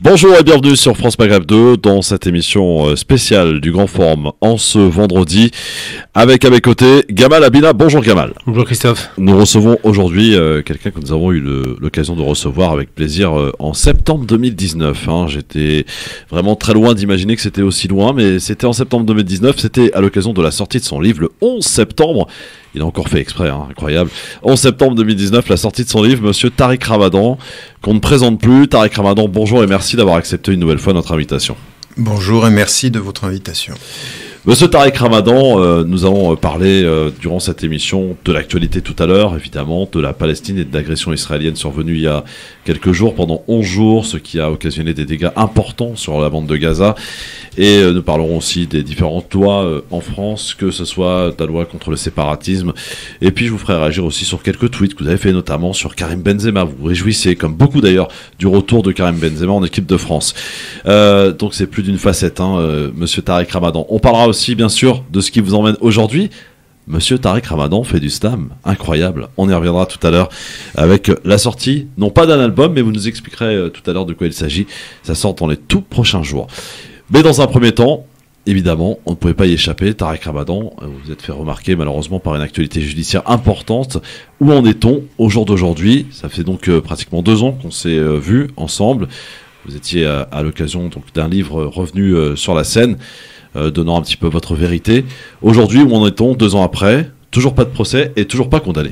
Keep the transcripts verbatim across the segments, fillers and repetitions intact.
Bonjour et bienvenue sur France Maghreb deux dans cette émission spéciale du Grand Forum en ce vendredi avec à mes côtés Gamal Abina. Bonjour Gamal. Bonjour Christophe. Nous recevons aujourd'hui euh, quelqu'un que nous avons eu le, l'occasion de recevoir avec plaisir euh, en septembre deux mille dix-neuf. Hein. J'étais vraiment très loin d'imaginer que c'était aussi loin, mais c'était en septembre deux mille dix-neuf, c'était à l'occasion de la sortie de son livre le onze septembre. Il a encore fait exprès, hein, incroyable. onze septembre deux mille dix-neuf, la sortie de son livre, Monsieur Tariq Ramadan, qu'on ne présente plus. Tariq Ramadan, bonjour et merci d'avoir accepté une nouvelle fois notre invitation. Bonjour et merci de votre invitation. Monsieur Tariq Ramadan, euh, nous allons parler euh, durant cette émission de l'actualité tout à l'heure, évidemment, de la Palestine et de l'agression israélienne survenue il y a quelques jours, pendant onze jours, ce qui a occasionné des dégâts importants sur la bande de Gaza. Et euh, nous parlerons aussi des différentes lois euh, en France, que ce soit la loi contre le séparatisme. Et puis je vous ferai réagir aussi sur quelques tweets que vous avez fait, notamment sur Karim Benzema. Vous vous réjouissez, comme beaucoup d'ailleurs, du retour de Karim Benzema en équipe de France. Euh, donc c'est plus d'une facette, hein, euh, Monsieur Tariq Ramadan. On parlera aussi, bien sûr, de ce qui vous emmène aujourd'hui. Monsieur Tariq Ramadan fait du slam, incroyable. On y reviendra tout à l'heure avec la sortie, non pas d'un album, mais vous nous expliquerez euh, tout à l'heure de quoi il s'agit. Ça sort dans les tout prochains jours. Mais dans un premier temps, évidemment, on ne pouvait pas y échapper. Tariq Ramadan, vous vous êtes fait remarquer malheureusement par une actualité judiciaire importante. Où en est-on au jour d'aujourd'hui? Ça fait donc euh, pratiquement deux ans qu'on s'est euh, vus ensemble. Vous étiez à, à l'occasion donc d'un livre revenu euh, sur la scène, euh, donnant un petit peu votre vérité. Aujourd'hui, où en est-on deux ans après? Toujours pas de procès et toujours pas condamné.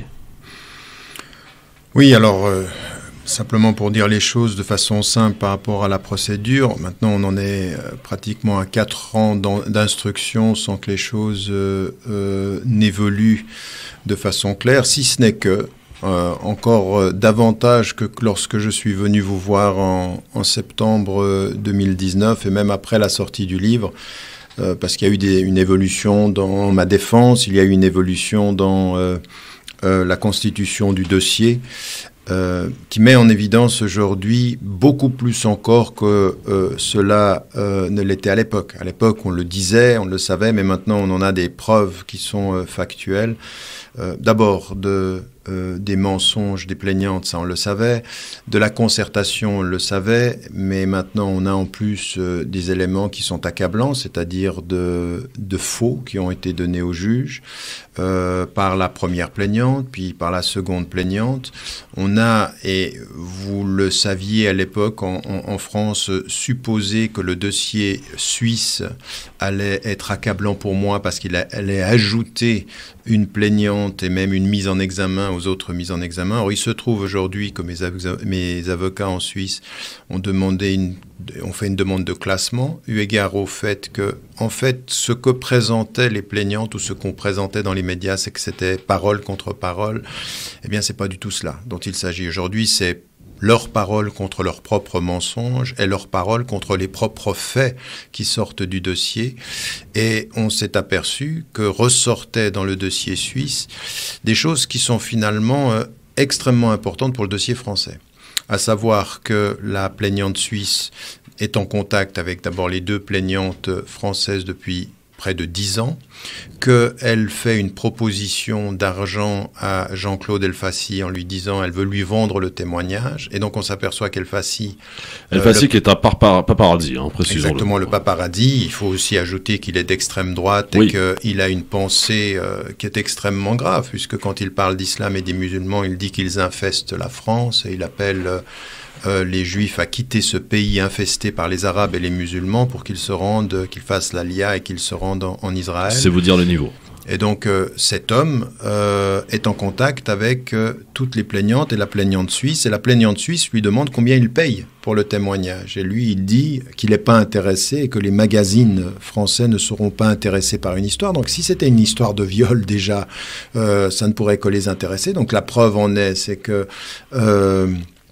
Oui, alors... Euh... Simplement pour dire les choses de façon simple par rapport à la procédure, maintenant on en est euh, pratiquement à quatre ans d'instruction sans que les choses euh, euh, n'évoluent de façon claire, si ce n'est que, euh, encore euh, davantage que lorsque je suis venu vous voir en, en septembre euh, deux mille dix-neuf et même après la sortie du livre, euh, parce qu'il y a eu des, une évolution dans ma défense, il y a eu une évolution dans euh, euh, la constitution du dossier, Euh, qui met en évidence aujourd'hui beaucoup plus encore que euh, cela euh, ne l'était à l'époque. À l'époque, on le disait, on le savait, mais maintenant on en a des preuves qui sont euh, factuelles. Euh, d'abord, de, euh, des mensonges des plaignantes, ça on le savait. De la concertation, on le savait, mais maintenant on a en plus euh, des éléments qui sont accablants, c'est-à-dire de, de faux qui ont été donnés au juge euh, par la première plaignante, puis par la seconde plaignante. On a, et vous le saviez à l'époque en, en, en France, supposé que le dossier suisse allait être accablant pour moi parce qu'il a, allait ajouter une plaignante et même une mise en examen aux autres mises en examen. Or, il se trouve aujourd'hui que mes, avo- mes avocats en Suisse ont demandé une, ont fait une demande de classement, eu égard au fait que, en fait, ce que présentaient les plaignantes ou ce qu'on présentait dans les médias, c'est que c'était parole contre parole. Eh bien, c'est pas du tout cela dont il s'agit aujourd'hui. C'est leur parole contre leurs propres mensonges et leur parole contre les propres faits qui sortent du dossier. Et on s'est aperçu que ressortaient dans le dossier suisse des choses qui sont finalement euh, extrêmement importantes pour le dossier français. À savoir que la plaignante suisse est en contact avec d'abord les deux plaignantes françaises depuis près de dix ans, qu'elle fait une proposition d'argent à Jean-Claude Elfassi en lui disant elle veut lui vendre le témoignage. Et donc on s'aperçoit qu'Elfassi... Elfassi euh, le... qui est un par- paparazzi, hein, précisons-le. Exactement, le paparazzi. Il faut aussi ajouter qu'il est d'extrême droite oui. et qu'il a une pensée euh, qui est extrêmement grave, puisque quand il parle d'islam et des musulmans, il dit qu'ils infestent la France et il appelle... Euh, Euh, les Juifs à quitter ce pays infesté par les Arabes et les musulmans pour qu'ils se rendent, qu'ils fassent l'Alia et qu'ils se rendent en, en Israël. C'est vous dire le niveau. Et donc euh, cet homme euh, est en contact avec euh, toutes les plaignantes et la plaignante suisse. Et la plaignante suisse lui demande combien il paye pour le témoignage. Et lui, il dit qu'il n'est pas intéressé et que les magazines français ne seront pas intéressés par une histoire. Donc si c'était une histoire de viol déjà, euh, ça ne pourrait que les intéresser. Donc la preuve en est, c'est que... Euh,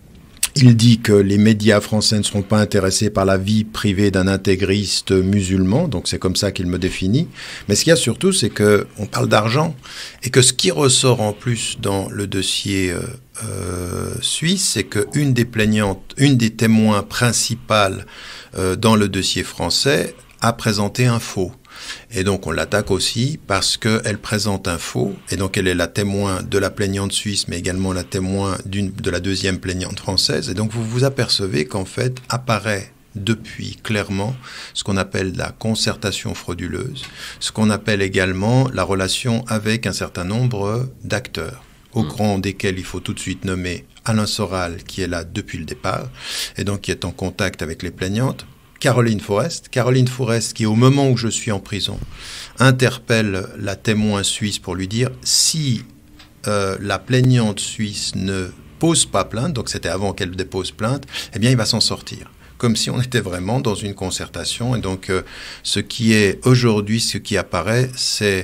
Il dit que les médias français ne seront pas intéressés par la vie privée d'un intégriste musulman, donc c'est comme ça qu'il me définit. Mais ce qu'il y a surtout, c'est qu'on parle d'argent, et que ce qui ressort en plus dans le dossier euh, euh, suisse, c'est qu'une des plaignantes, une des témoins principales euh, dans le dossier français a présenté un faux. Et donc on l'attaque aussi parce qu'elle présente un faux, et donc elle est la témoin de la plaignante suisse, mais également la témoin d'une, de la deuxième plaignante française. Et donc vous vous apercevez qu'en fait apparaît depuis clairement ce qu'on appelle la concertation frauduleuse, ce qu'on appelle également la relation avec un certain nombre d'acteurs, au rang desquels il faut tout de suite nommer Alain Soral, qui est là depuis le départ, et donc qui est en contact avec les plaignantes, Caroline Forest, Caroline Forest qui, au moment où je suis en prison, interpelle la témoin suisse pour lui dire si euh, la plaignante suisse ne pose pas plainte, donc c'était avant qu'elle dépose plainte, eh bien il va s'en sortir. Comme si on était vraiment dans une concertation. Et donc, euh, ce qui est aujourd'hui, ce qui apparaît, c'est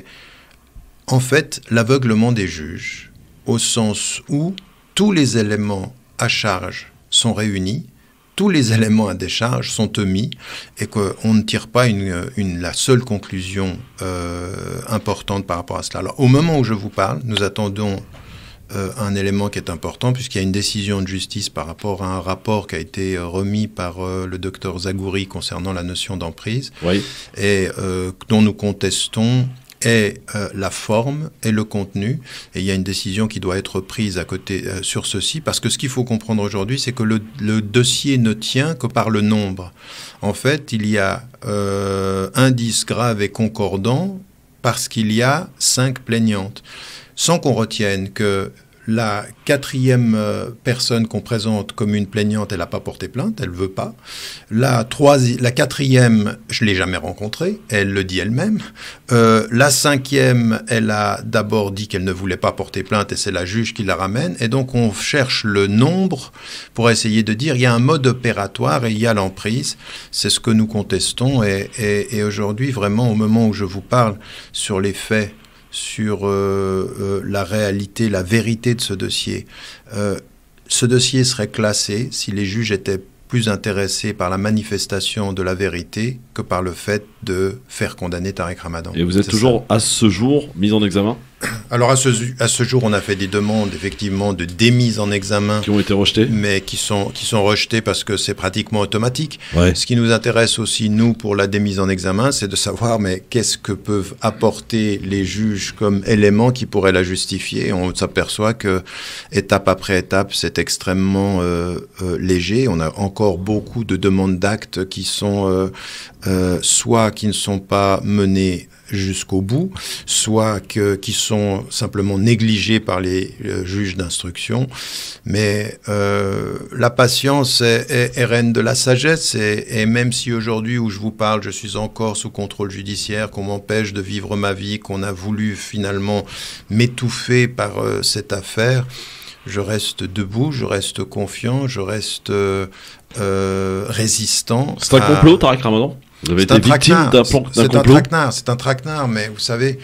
en fait l'aveuglement des juges, au sens où tous les éléments à charge sont réunis, tous les éléments à décharge sont omis, et qu'on ne tire pas une, une, la seule conclusion euh, importante par rapport à cela. Alors, au moment où je vous parle, nous attendons Euh, un élément qui est important, puisqu'il y a une décision de justice par rapport à un rapport qui a été euh, remis par euh, le docteur Zagouri concernant la notion d'emprise, oui. et euh, dont nous contestons est euh, la forme et le contenu. Et il y a une décision qui doit être prise à côté euh, sur ceci, parce que ce qu'il faut comprendre aujourd'hui, c'est que le, le dossier ne tient que par le nombre. En fait, il y a euh, indice grave et concordant parce qu'il y a cinq plaignantes. Sans qu'on retienne que la quatrième euh, personne qu'on présente comme une plaignante, elle n'a pas porté plainte, elle ne veut pas. La, troisi- la quatrième, je ne l'ai jamais rencontrée, elle le dit elle-même. Euh, la cinquième, elle a d'abord dit qu'elle ne voulait pas porter plainte, et c'est la juge qui la ramène. Et donc on cherche le nombre pour essayer de dire il y a un mode opératoire et il y a l'emprise. C'est ce que nous contestons. Et, et, et aujourd'hui, vraiment, au moment où je vous parle sur les faits, sur euh, euh, la réalité, la vérité de ce dossier. Euh, ce dossier serait classé si les juges étaient plus intéressés par la manifestation de la vérité que par le fait de faire condamner Tariq Ramadan. Et vous êtes C'est toujours, ça. à ce jour, mis en examen ? Alors à ce, à ce jour, on a fait des demandes effectivement de démise en examen qui ont été rejetées, mais qui sont qui sont rejetées parce que c'est pratiquement automatique. Ouais. Ce qui nous intéresse aussi nous pour la démise en examen, c'est de savoir mais qu'est-ce que peuvent apporter les juges comme éléments qui pourraient la justifier. On s'aperçoit que étape après étape, c'est extrêmement euh, euh, léger. On a encore beaucoup de demandes d'actes qui sont euh, euh, soit qui ne sont pas menées jusqu'au bout, soit que, qui sont simplement négligés par les euh, juges d'instruction. Mais euh, la patience est, est, est reine de la sagesse, et, et même si aujourd'hui où je vous parle, je suis encore sous contrôle judiciaire, qu'on m'empêche de vivre ma vie, qu'on a voulu finalement m'étouffer par euh, cette affaire, je reste debout, je reste confiant, je reste euh, euh, résistant. C'est un à... complot, Tariq Ramadan ? Vous avez C'est été victime d'un, plan, d'un c'est complot ? un traquenard, c'est un traquenard, mais vous savez,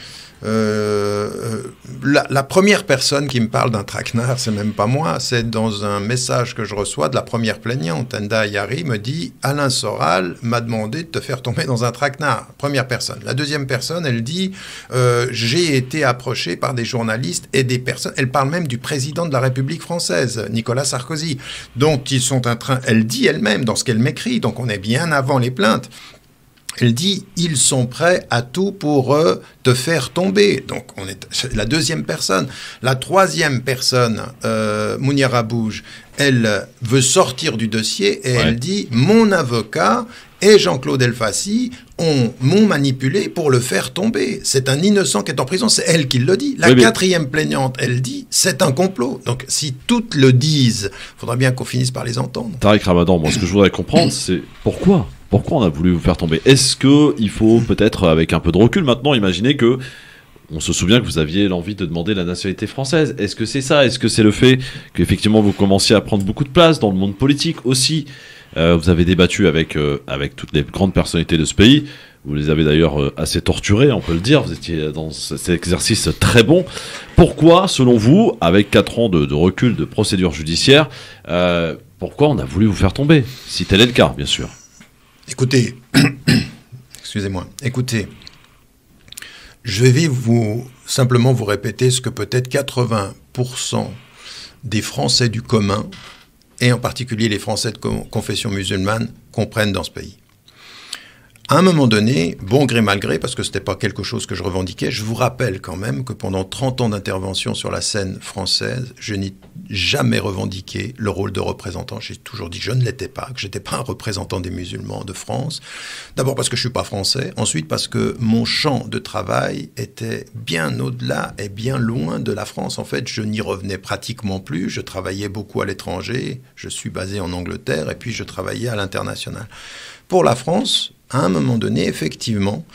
euh, euh, la, la première personne qui me parle d'un traquenard, c'est même pas moi, c'est dans un message que je reçois de la première plaignante. Enda Yari me dit « Alain Soral m'a demandé de te faire tomber dans un traquenard ». Première personne. La deuxième personne, elle dit euh, « J'ai été approché par des journalistes et des personnes ». Elle parle même du président de la République française, Nicolas Sarkozy, dont ils sont en train, elle dit elle-même dans ce qu'elle m'écrit, donc on est bien avant les plaintes. Elle dit « Ils sont prêts à tout pour euh, te faire tomber ». Donc, on est la deuxième personne. La troisième personne, euh, Mounira Bouge, elle veut sortir du dossier et ouais. elle dit « Mon avocat et Jean-Claude Elfassi ont, m'ont manipulé pour le faire tomber. C'est un innocent qui est en prison. » C'est elle qui le dit. La oui, quatrième mais... plaignante, elle dit « C'est un complot ». Donc, si toutes le disent, il faudra bien qu'on finisse par les entendre. Tariq Ramadan, moi, ce que je voudrais comprendre, c'est pourquoi Pourquoi on a voulu vous faire tomber ? Est-ce qu'il faut peut-être, avec un peu de recul maintenant, imaginer que, on se souvient que vous aviez l'envie de demander la nationalité française. Est-ce que c'est ça ? Est-ce que c'est le fait qu'effectivement vous commenciez à prendre beaucoup de place dans le monde politique aussi ? euh, Vous avez débattu avec, euh, avec toutes les grandes personnalités de ce pays. Vous les avez d'ailleurs euh, assez torturés, on peut le dire. Vous étiez dans cet exercice très bon. Pourquoi, selon vous, avec quatre ans de, de recul de procédure judiciaire, euh, pourquoi on a voulu vous faire tomber ? Si tel est le cas, bien sûr. Écoutez, excusez-moi, écoutez, je vais vous simplement vous répéter ce que peut-être quatre-vingts pour cent des Français du commun, et en particulier les Français de confession musulmane, comprennent dans ce pays. À un moment donné, bon gré mal gré, parce que ce n'était pas quelque chose que je revendiquais, je vous rappelle quand même que pendant trente ans d'intervention sur la scène française, je n'ai jamais revendiqué le rôle de représentant. J'ai toujours dit que je ne l'étais pas, que je n'étais pas un représentant des musulmans de France. D'abord parce que je ne suis pas français, ensuite parce que mon champ de travail était bien au-delà et bien loin de la France. En fait, je n'y revenais pratiquement plus, je travaillais beaucoup à l'étranger, je suis basé en Angleterre et puis je travaillais à l'international. Pour la France, à un moment donné, effectivement,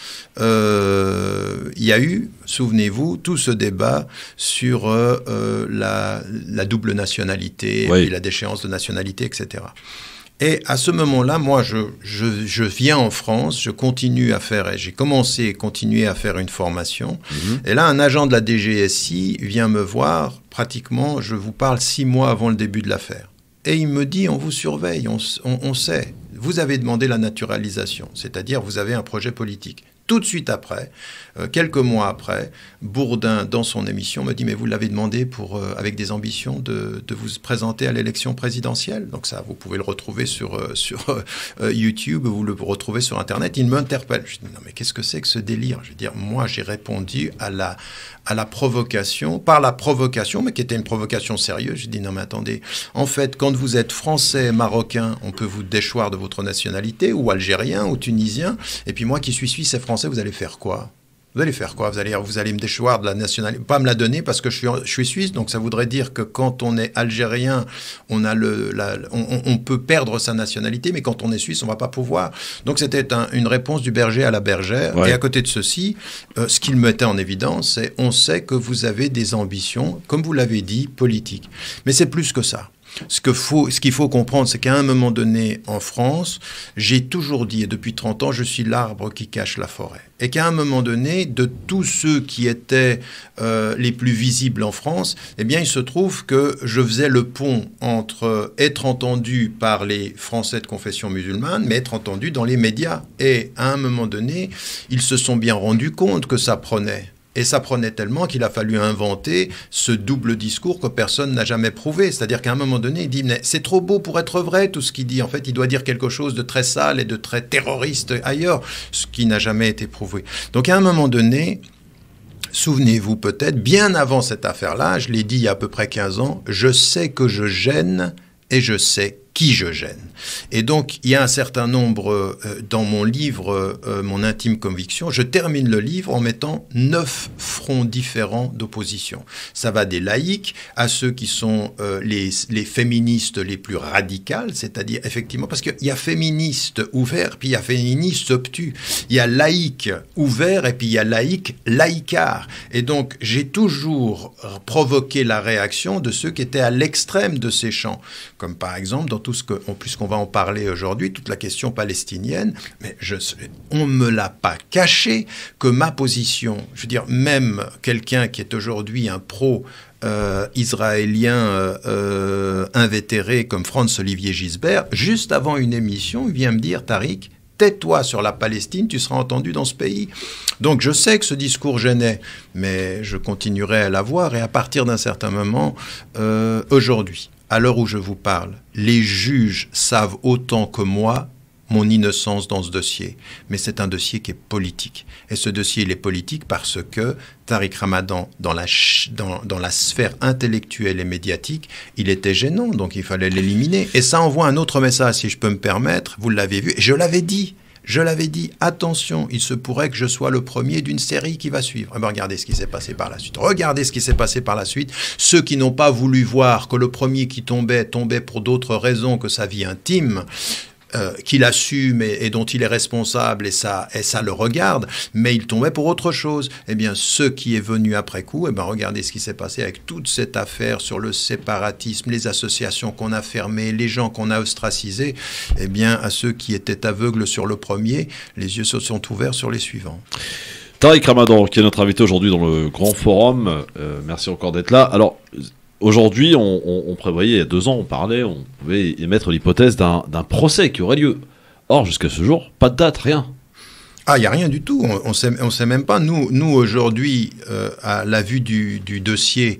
euh, il y a eu, souvenez-vous, tout ce débat sur euh, la, la double nationalité, oui. et la déchéance de nationalité, et cetera. Et à ce moment-là, moi, je, je, je viens en France, je continue à faire, et j'ai commencé et continué à faire une formation. Mmh. Et là, un agent de la D G S I vient me voir, pratiquement, je vous parle six mois avant le début de l'affaire. Et il me dit, on vous surveille, on, on, on sait. Vous avez demandé la naturalisation, c'est-à-dire vous avez un projet politique. Tout de suite après, euh, quelques mois après, Bourdin, dans son émission, me dit « Mais vous l'avez demandé pour, euh, avec des ambitions de, de vous présenter à l'élection présidentielle ?» Donc ça, vous pouvez le retrouver sur, euh, sur euh, YouTube, vous le retrouvez sur Internet. Il m'interpelle. Je dis « Non, mais qu'est-ce que c'est que ce délire ?» Je veux dire, moi, j'ai répondu à la, à la provocation, par la provocation, mais qui était une provocation sérieuse. Je dis « Non, mais attendez, en fait, quand vous êtes français, marocain, on peut vous déchoir de votre nationalité, ou algérien, ou tunisien, et puis moi qui suis suisse et français, vous allez faire quoi ? Vous allez faire quoi ? Vous allez, vous allez me déchoir de la nationalité, pas me la donner parce que je suis, je suis suisse, donc ça voudrait dire que quand on est algérien, on, a le, la, on, on peut perdre sa nationalité, mais quand on est suisse, on ne va pas pouvoir. Donc c'était un, une réponse du berger à la bergère. Ouais. Et à côté de ceci, euh, ce qu'il mettait en évidence, c'est on sait que vous avez des ambitions, comme vous l'avez dit, politiques. Mais c'est plus que ça. Ce que faut, ce qu'il faut comprendre, c'est qu'à un moment donné, en France, j'ai toujours dit, et depuis trente ans, je suis l'arbre qui cache la forêt. Et qu'à un moment donné, de tous ceux qui étaient euh, les plus visibles en France, eh bien, il se trouve que je faisais le pont entre être entendu par les Français de confession musulmane, mais être entendu dans les médias. Et à un moment donné, ils se sont bien rendus compte que ça prenait. Et ça prenait tellement qu'il a fallu inventer ce double discours que personne n'a jamais prouvé. C'est-à-dire qu'à un moment donné, il dit « mais c'est trop beau pour être vrai tout ce qu'il dit ». En fait, il doit dire quelque chose de très sale et de très terroriste ailleurs, ce qui n'a jamais été prouvé. Donc à un moment donné, souvenez-vous peut-être, bien avant cette affaire-là, je l'ai dit il y a à peu près quinze ans, je sais que je gêne et je sais qui je gêne. Et donc, il y a un certain nombre, euh, dans mon livre, euh, Mon intime conviction, je termine le livre en mettant neuf fronts différents d'opposition. Ça va des laïcs à ceux qui sont euh, les, les féministes les plus radicales, c'est-à-dire, effectivement, parce qu'il y a féministes ouverts, puis il y a féministes obtus. Il y a laïcs ouverts, et puis il y a laïcs laïcards. Et donc, j'ai toujours provoqué la réaction de ceux qui étaient à l'extrême de ces champs, comme par exemple, dans tout ce que, puisqu'on va en parler aujourd'hui, toute la question palestinienne, mais je, on ne me l'a pas caché que ma position, je veux dire, même quelqu'un qui est aujourd'hui un pro euh, israélien euh, euh, invétéré comme Franz-Olivier Gisbert, juste avant une émission, il vient me dire, Tariq, tais-toi sur la Palestine, tu seras entendu dans ce pays. Donc je sais que ce discours gênait, mais je continuerai à l'avoir, et à partir d'un certain moment, euh, aujourd'hui, à l'heure où je vous parle, les juges savent autant que moi mon innocence dans ce dossier. Mais c'est un dossier qui est politique. Et ce dossier, il est politique parce que Tariq Ramadan, dans la, dans, dans la sphère intellectuelle et médiatique, il était gênant, donc il fallait l'éliminer. Et ça envoie un autre message, si je peux me permettre, vous l'avez vu, et je l'avais dit. Je l'avais dit, attention, il se pourrait que je sois le premier d'une série qui va suivre. Eh bien, regardez ce qui s'est passé par la suite. Regardez ce qui s'est passé par la suite. Ceux qui n'ont pas voulu voir que le premier qui tombait, tombait pour d'autres raisons que sa vie intime, euh, qu'il assume et, et dont il est responsable, et ça, et ça le regarde, mais il tombait pour autre chose. Eh bien, ce qui est venu après coup, eh bien, regardez ce qui s'est passé avec toute cette affaire sur le séparatisme, les associations qu'on a fermées, les gens qu'on a ostracisés. Eh bien, à ceux qui étaient aveugles sur le premier, les yeux se sont ouverts sur les suivants. Tariq Ramadan, qui est notre invité aujourd'hui dans le Grand Forum. Euh, merci encore d'être là. Alors, aujourd'hui, on, on, on prévoyait, il y a deux ans, on parlait, on pouvait émettre l'hypothèse d'un, d'un procès qui aurait lieu. Or, jusqu'à ce jour, pas de date, rien. Ah, il n'y a rien du tout. On ne sait, on sait même pas. Nous, nous aujourd'hui, euh, à la vue du, du dossier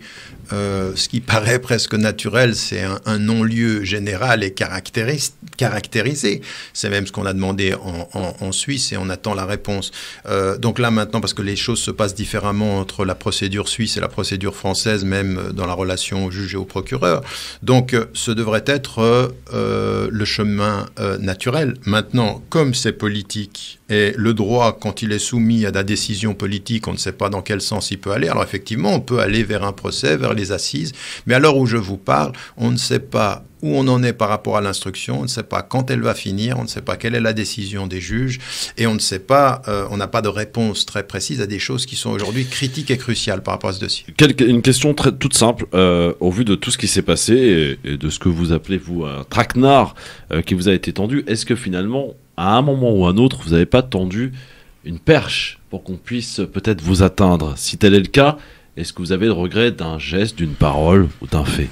euh, ce qui paraît presque naturel, c'est un, un non-lieu général et caractéris, caractérisé. C'est même ce qu'on a demandé en, en, en Suisse et on attend la réponse. Euh, donc là maintenant, parce que les choses se passent différemment entre la procédure suisse et la procédure française, même dans la relation au juge et au procureur. Donc euh, ce devrait être euh, le chemin euh, naturel. Maintenant, comme c'est politique et le droit, quand il est soumis à la décision politique, on ne sait pas dans quel sens il peut aller. Alors effectivement, on peut aller vers un procès, vers les assises, mais à l'heure où je vous parle, on ne sait pas où on en est par rapport à l'instruction, on ne sait pas quand elle va finir, on ne sait pas quelle est la décision des juges, et on ne sait pas, euh, on n'a pas de réponse très précise à des choses qui sont aujourd'hui critiques et cruciales par rapport à ce dossier. Quelque, une question très, toute simple, euh, au vu de tout ce qui s'est passé et, et de ce que vous appelez, vous, un traquenard euh, qui vous a été tendu, est-ce que finalement, à un moment ou un autre, vous n'avez pas tendu une perche pour qu'on puisse peut-être vous atteindre? Si tel est le cas, est-ce que vous avez le regret d'un geste, d'une parole ou d'un fait?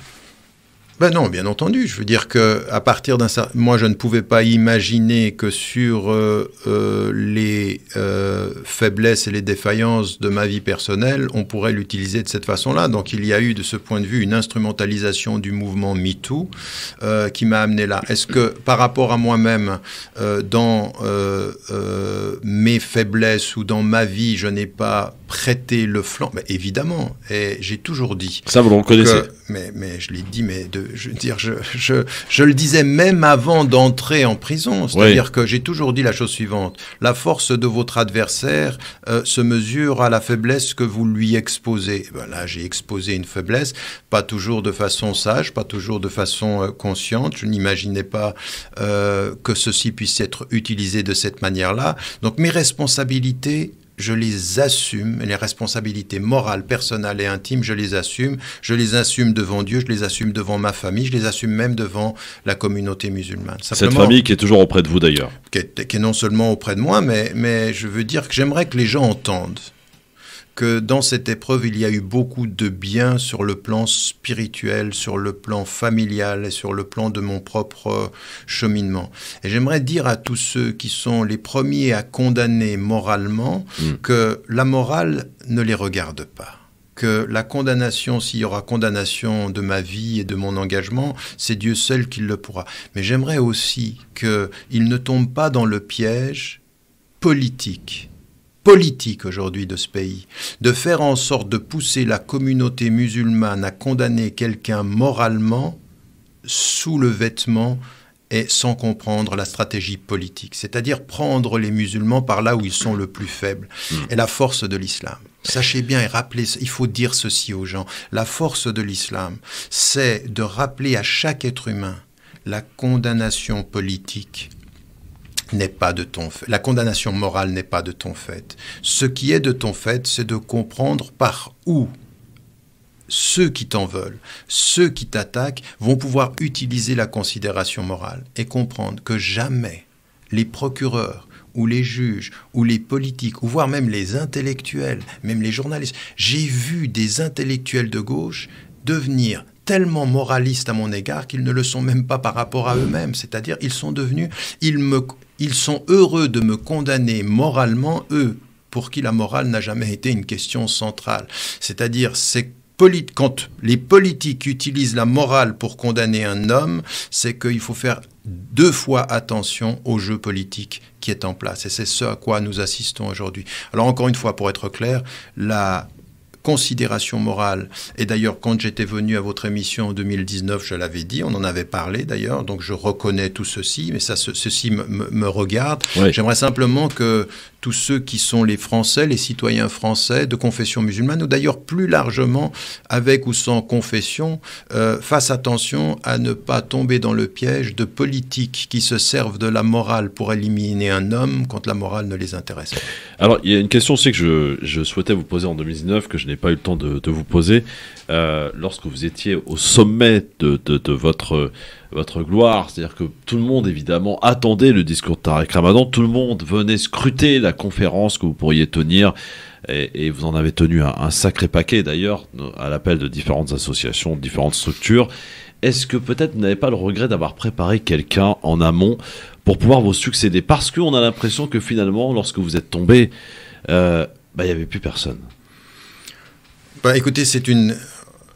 Ben non, bien entendu. Je veux dire que à partir d'un certain, moi je ne pouvais pas imaginer que sur euh, euh, les euh, faiblesses et les défaillances de ma vie personnelle, on pourrait l'utiliser de cette façon-là. Donc il y a eu de ce point de vue une instrumentalisation du mouvement MeToo euh, qui m'a amené là. Est-ce que par rapport à moi-même, euh, dans euh, euh, mes faiblesses ou dans ma vie, je n'ai pas prêté le flanc? Ben, évidemment, et j'ai toujours dit. Ça vous le reconnaissez? Que, mais, mais je l'ai dit, mais de Je veux dire, je, je, je le disais même avant d'entrer en prison. C'est-à-dire oui. que j'ai toujours dit la chose suivante. La force de votre adversaire euh, se mesure à la faiblesse que vous lui exposez. Ben là, j'ai exposé une faiblesse, pas toujours de façon sage, pas toujours de façon euh, consciente. Je n'imaginais pas euh, que ceci puisse être utilisé de cette manière-là. Donc mes responsabilités, je les assume, les responsabilités morales, personnelles et intimes, je les assume. Je les assume devant Dieu, je les assume devant ma famille, je les assume même devant la communauté musulmane. Simplement, cette famille qui est toujours auprès de vous d'ailleurs. Qui est, qui est non seulement auprès de moi, mais, mais je veux dire que j'aimerais que les gens entendent que dans cette épreuve, il y a eu beaucoup de bien sur le plan spirituel, sur le plan familial et sur le plan de mon propre cheminement. Et j'aimerais dire à tous ceux qui sont les premiers à condamner moralement mmh. que la morale ne les regarde pas. Que la condamnation, s'il y aura condamnation de ma vie et de mon engagement, c'est Dieu seul qui le pourra. Mais j'aimerais aussi qu'ils ne tombent pas dans le piège politique. politique aujourd'hui de ce pays, de faire en sorte de pousser la communauté musulmane à condamner quelqu'un moralement sous le vêtement et sans comprendre la stratégie politique, c'est-à-dire prendre les musulmans par là où ils sont le plus faibles. Mmh. Et la force de l'islam, sachez bien et rappelez, il faut dire ceci aux gens, la force de l'islam, c'est de rappeler à chaque être humain la condamnation politique n'est pas de ton fait. La condamnation morale n'est pas de ton fait. Ce qui est de ton fait, c'est de comprendre par où ceux qui t'en veulent, ceux qui t'attaquent, vont pouvoir utiliser la considération morale et comprendre que jamais les procureurs ou les juges ou les politiques, ou voire même les intellectuels, même les journalistes, j'ai vu des intellectuels de gauche devenir tellement moralistes à mon égard qu'ils ne le sont même pas par rapport à eux-mêmes. C'est-à-dire, ils sont devenus, ils me, ils sont heureux de me condamner moralement, eux, pour qui la morale n'a jamais été une question centrale. C'est-à-dire, c'est Polit- quand les politiques utilisent la morale pour condamner un homme, c'est qu'il faut faire deux fois attention au jeu politique qui est en place. Et c'est ce à quoi nous assistons aujourd'hui. Alors encore une fois, pour être clair, la considération morale, et d'ailleurs quand j'étais venu à votre émission en deux mille dix-neuf, je l'avais dit, on en avait parlé d'ailleurs, donc je reconnais tout ceci, mais ça, ce, ceci me, me, me regarde. Oui. J'aimerais simplement que tous ceux qui sont les Français, les citoyens français de confession musulmane, ou d'ailleurs plus largement avec ou sans confession, euh, fassent attention à ne pas tomber dans le piège de politiques qui se servent de la morale pour éliminer un homme quand la morale ne les intéresse pas. Alors, il y a une question aussi que je, je souhaitais vous poser en deux mille dix-neuf, que je n'ai pas eu le temps de, de vous poser. Euh, lorsque vous étiez au sommet de, de, de votre... votre gloire, c'est-à-dire que tout le monde évidemment attendait le discours de Tariq Ramadan, tout le monde venait scruter la conférence que vous pourriez tenir, et, et vous en avez tenu un, un sacré paquet d'ailleurs, à l'appel de différentes associations, de différentes structures. Est-ce que peut-être vous n'avez pas le regret d'avoir préparé quelqu'un en amont pour pouvoir vous succéder? Parce qu'on a l'impression que finalement, lorsque vous êtes tombé, euh, bah, il n'y avait plus personne. Bah, écoutez, c'est une...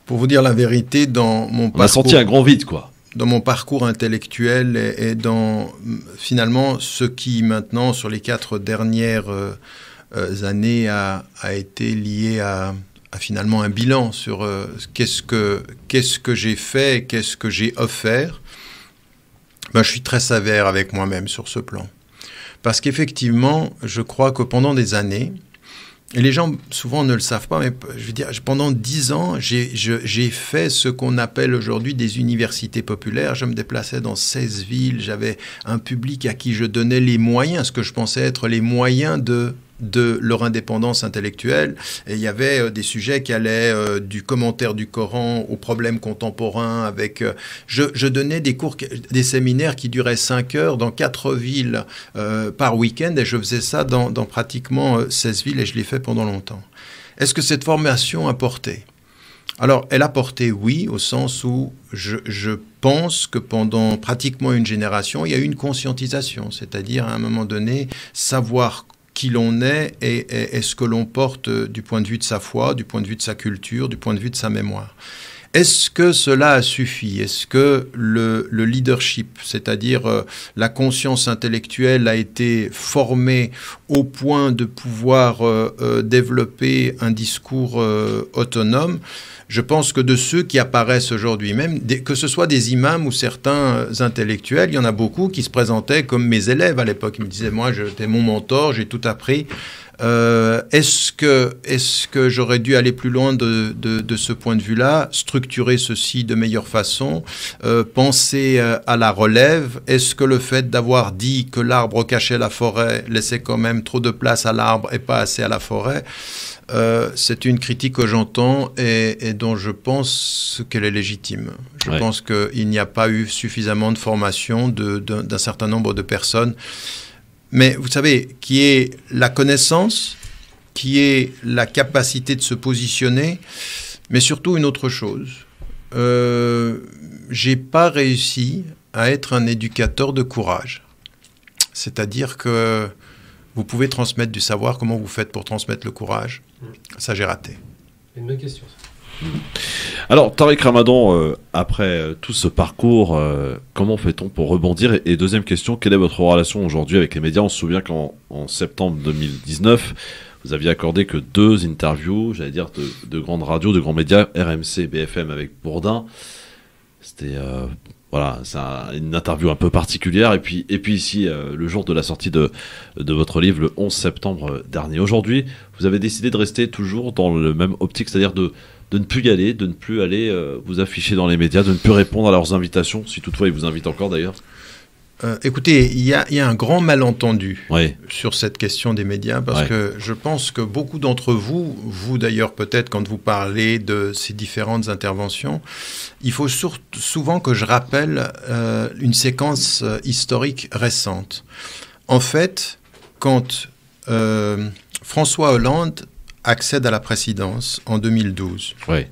Pour vous dire la vérité, dans mon On parcours... a senti un grand vide, quoi. Dans mon parcours intellectuel et, et dans, finalement, ce qui, maintenant, sur les quatre dernières euh, euh, années, a, a été lié à, à, finalement, un bilan sur euh, qu'est-ce que, qu'est-ce que j'ai fait et qu'est-ce que j'ai offert. Ben, je suis très sévère avec moi-même sur ce plan. Parce qu'effectivement, je crois que pendant des années, et les gens souvent ne le savent pas, mais je veux dire, pendant dix ans, j'ai, je, j'ai fait ce qu'on appelle aujourd'hui des universités populaires. Je me déplaçais dans seize villes, j'avais un public à qui je donnais les moyens, ce que je pensais être les moyens de... de leur indépendance intellectuelle. Et il y avait euh, des sujets qui allaient euh, du commentaire du Coran aux problèmes contemporains. Avec, euh, je, je donnais des cours, des séminaires qui duraient cinq heures dans quatre villes euh, par week-end, et je faisais ça dans, dans pratiquement euh, seize villes, et je l'ai fait pendant longtemps. Est-ce que cette formation a porté ? Alors, elle a porté, oui, au sens où je, je pense que pendant pratiquement une génération, il y a eu une conscientisation, c'est-à-dire à un moment donné, savoir qui l'on est et, et, et ce que l'on porte du point de vue de sa foi, du point de vue de sa culture, du point de vue de sa mémoire. Est-ce que cela a suffi ? Est-ce que le, le leadership, c'est-à-dire euh, la conscience intellectuelle, a été formée au point de pouvoir euh, euh, développer un discours euh, autonome ? Je pense que de ceux qui apparaissent aujourd'hui, même des, que ce soit des imams ou certains intellectuels, il y en a beaucoup qui se présentaient comme mes élèves à l'époque. Ils me disaient, moi, j'étais mon mentor, j'ai tout appris. Euh, est-ce que, est-ce que j'aurais dû aller plus loin de, de, de ce point de vue-là, structurer ceci de meilleure façon, euh, penser euh, à la relève? Est-ce que le fait d'avoir dit que l'arbre cachait la forêt laissait quand même trop de place à l'arbre et pas assez à la forêt? Euh, c'est une critique que j'entends et, et dont je pense qu'elle est légitime. Je ouais. pense qu'il n'y a pas eu suffisamment de formation de, de, d'un certain nombre de personnes. Mais vous savez, qui est la connaissance, qui est la capacité de se positionner, mais surtout une autre chose. Euh, j'ai pas réussi à être un éducateur de courage. C'est-à-dire que vous pouvez transmettre du savoir, comment vous faites pour transmettre le courage? Ça, j'ai raté. Une bonne question. Alors, Tariq Ramadan, euh, après euh, tout ce parcours, euh, comment fait-on pour rebondir? et, et deuxième question, quelle est votre relation aujourd'hui avec les médias? On se souvient qu'en en septembre deux mille dix-neuf, vous aviez accordé que deux interviews, j'allais dire, de, de grandes radios, de grands médias, R M C, B F M avec Bourdin. C'était... Euh, Voilà, c'est un, une interview un peu particulière. Et puis, et puis ici, euh, le jour de la sortie de, de votre livre, le onze septembre dernier. Aujourd'hui, vous avez décidé de rester toujours dans le même optique, c'est-à-dire de, de ne plus y aller, de ne plus aller euh, vous afficher dans les médias, de ne plus répondre à leurs invitations, si toutefois ils vous invitent encore d'ailleurs. Euh, écoutez, il y a, y a un grand malentendu oui. sur cette question des médias, parce ouais. que je pense que beaucoup d'entre vous, vous d'ailleurs peut-être quand vous parlez de ces différentes interventions, il faut sur, souvent que je rappelle euh, une séquence euh, historique récente. En fait, quand euh, François Hollande accède à la présidence en deux mille douze, oui.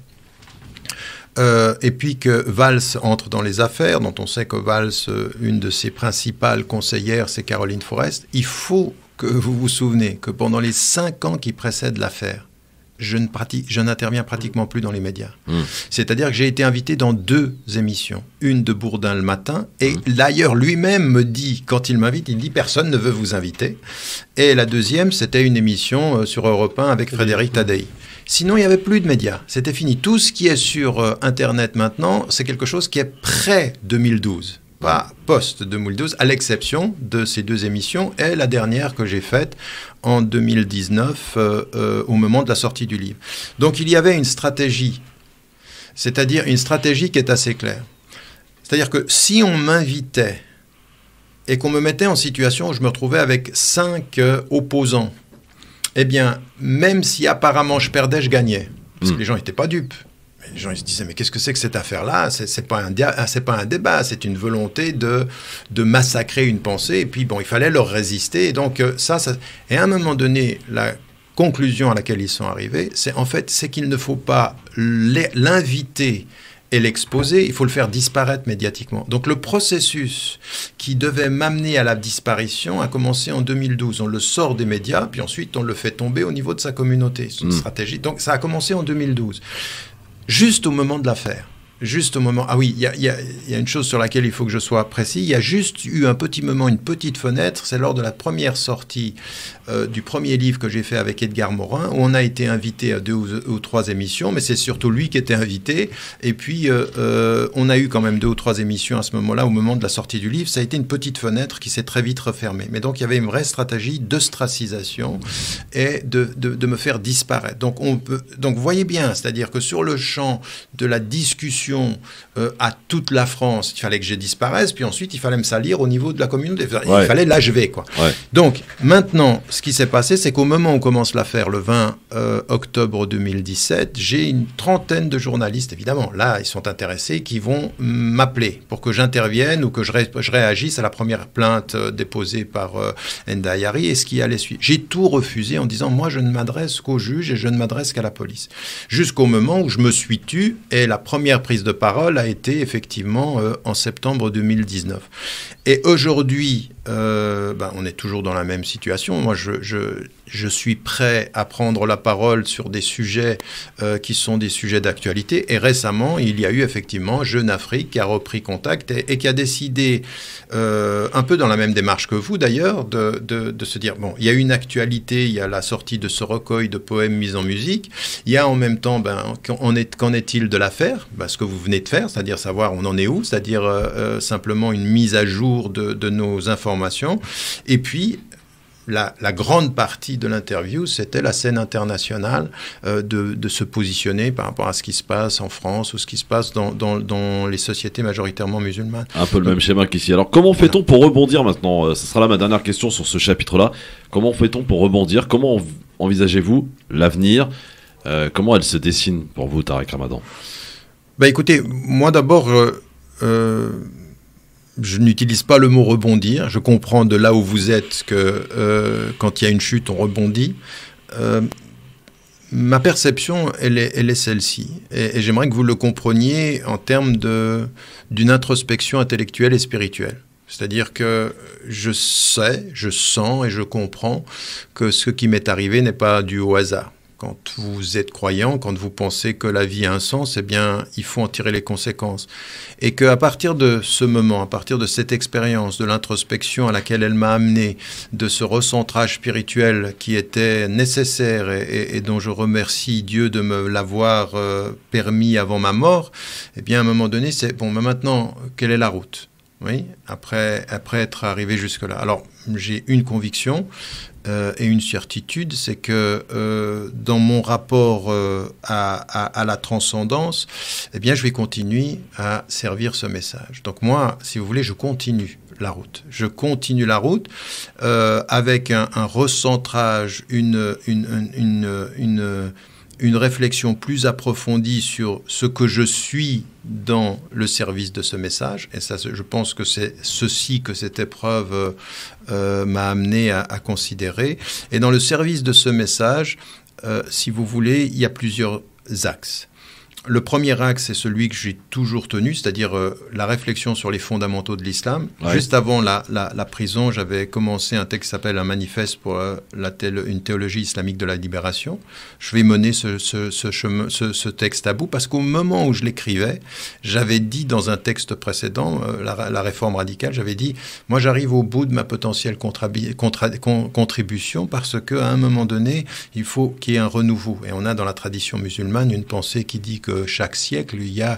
Euh, et puis que Valls entre dans les affaires, dont on sait que Valls, euh, une de ses principales conseillères, c'est Caroline Forest. Il faut que vous vous souvenez que pendant les cinq ans qui précèdent l'affaire, je, ne pratique, je n'interviens pratiquement plus dans les médias. Mmh. C'est-à-dire que j'ai été invité dans deux émissions. Une de Bourdin le matin, et mmh. d'ailleurs lui-même me dit, quand il m'invite, il dit « personne ne veut vous inviter ». Et la deuxième, c'était une émission euh, sur Europe un avec Frédéric Tadei. Sinon, il n'y avait plus de médias. C'était fini. Tout ce qui est sur euh, Internet maintenant, c'est quelque chose qui est pré-deux mille douze, pas post-deux mille douze, à l'exception de ces deux émissions et la dernière que j'ai faite en deux mille dix-neuf, euh, euh, au moment de la sortie du livre. Donc, il y avait une stratégie, c'est-à-dire une stratégie qui est assez claire. C'est-à-dire que si on m'invitait et qu'on me mettait en situation où je me retrouvais avec cinq euh, opposants, eh bien, même si apparemment je perdais, je gagnais. Parce mmh. que les gens n'étaient pas dupes. Les gens ils se disaient, mais qu'est-ce que c'est que cette affaire-là? C'est, c'est pas un dia- c'est pas un débat, c'est une volonté de, de massacrer une pensée. Et puis, bon, il fallait leur résister. Et donc, ça, ça... Et à un moment donné, la conclusion à laquelle ils sont arrivés, c'est en fait, c'est qu'il ne faut pas l'inviter et l'exposer, il faut le faire disparaître médiatiquement. Donc le processus qui devait m'amener à la disparition a commencé en deux mille douze. On le sort des médias, puis ensuite on le fait tomber au niveau de sa communauté. C'est une mmh. stratégie. Donc ça a commencé en deux mille douze. juste au moment de l'affaire. Juste au moment... Ah oui, il y a, y, a, y a une chose sur laquelle il faut que je sois précis. Il y a juste eu un petit moment, une petite fenêtre. C'est lors de la première sortie euh, du premier livre que j'ai fait avec Edgar Morin, où on a été invité à deux ou, ou trois émissions, mais c'est surtout lui qui était invité. Et puis, euh, euh, on a eu quand même deux ou trois émissions à ce moment-là, au moment de la sortie du livre. Ça a été une petite fenêtre qui s'est très vite refermée. Mais donc, il y avait une vraie stratégie d'ostracisation et de, de, de me faire disparaître. Donc, on peut, donc, vous voyez bien, c'est-à-dire que sur le champ de la discussion Euh, à toute la France, il fallait que je disparaisse, puis ensuite il fallait me salir au niveau de la communauté. Il ouais. fallait l'achever, quoi. Ouais. Donc, maintenant, ce qui s'est passé, c'est qu'au moment où on commence l'affaire, le vingt octobre deux mille dix-sept, j'ai une trentaine de journalistes, évidemment, là, ils sont intéressés, qui vont m'appeler pour que j'intervienne ou que je, ré je réagisse à la première plainte euh, déposée par euh, Enda Yari et ce qui allait suivre. J'ai tout refusé en disant, moi, je ne m'adresse qu'au juge et je ne m'adresse qu'à la police. Jusqu'au moment où je me suis tu, et la première prise de parole a été effectivement euh, en septembre deux mille dix-neuf. Et aujourd'hui, euh, ben, on est toujours dans la même situation. Moi, je, je, je suis prêt à prendre la parole sur des sujets euh, qui sont des sujets d'actualité. Et récemment, il y a eu effectivement Jeune Afrique qui a repris contact et, et qui a décidé, euh, un peu dans la même démarche que vous d'ailleurs, de, de, de se dire, bon, il y a une actualité, il y a la sortie de ce recueil de poèmes mis en musique. Il y a en même temps, ben, qu'en est, qu'en est-il de l'affaire, ben, ce que vous venez de faire, c'est-à-dire savoir on en est où, c'est-à-dire euh, euh, simplement une mise à jour de, de nos informations. Et puis, la, la grande partie de l'interview, c'était la scène internationale, euh, de, de se positionner par rapport à ce qui se passe en France ou ce qui se passe dans, dans, dans les sociétés majoritairement musulmanes. Un peu le même schéma qu'ici. Alors, comment fait-on pour rebondir maintenant ? euh, Ce sera là ma dernière question sur ce chapitre-là. Comment fait-on pour rebondir ? Comment envisagez-vous l'avenir ? euh, Comment elle se dessine pour vous, Tarek Ramadan ? Ben écoutez, moi d'abord... Euh, euh, je n'utilise pas le mot rebondir. Je comprends de là où vous êtes que euh, quand il y a une chute, on rebondit. Euh, ma perception, elle est, elle est celle-ci. Et, et j'aimerais que vous le compreniez en termes de, d'une introspection intellectuelle et spirituelle. C'est-à-dire que je sais, je sens et je comprends que ce qui m'est arrivé n'est pas dû au hasard. Quand vous êtes croyant, quand vous pensez que la vie a un sens, eh bien, il faut en tirer les conséquences. Et qu'à partir de ce moment, à partir de cette expérience, de l'introspection à laquelle elle m'a amené, de ce recentrage spirituel qui était nécessaire et, et, et dont je remercie Dieu de me l'avoir euh, permis avant ma mort, eh bien, à un moment donné, c'est bon, mais maintenant, quelle est la route ? Oui, après, après être arrivé jusque-là. Alors, j'ai une conviction euh, et une certitude, c'est que euh, dans mon rapport euh, à, à, à la transcendance, eh bien, je vais continuer à servir ce message. Donc moi, si vous voulez, je continue la route. Je continue la route euh, avec un, un recentrage, une, une, une, une, une une réflexion plus approfondie sur ce que je suis dans le service de ce message. Et ça, je pense que c'est ceci que cette épreuve euh, m'a amené à, à considérer. Et dans le service de ce message, euh, si vous voulez, il y a plusieurs axes. Le premier axe, c'est celui que j'ai toujours tenu, c'est-à-dire euh, la réflexion sur les fondamentaux de l'islam. Ouais. Juste avant la, la, la prison, j'avais commencé un texte qui s'appelle « Un manifeste pour euh, la une théologie islamique de la libération ». Je vais mener ce, ce, ce, chemin, ce, ce texte à bout parce qu'au moment où je l'écrivais, j'avais dit dans un texte précédent, euh, la, la réforme radicale, j'avais dit « Moi, j'arrive au bout de ma potentielle contra contra con contribution parce qu'à un moment donné, il faut qu'il y ait un renouveau. » Et on a dans la tradition musulmane une pensée qui dit que chaque siècle, il y a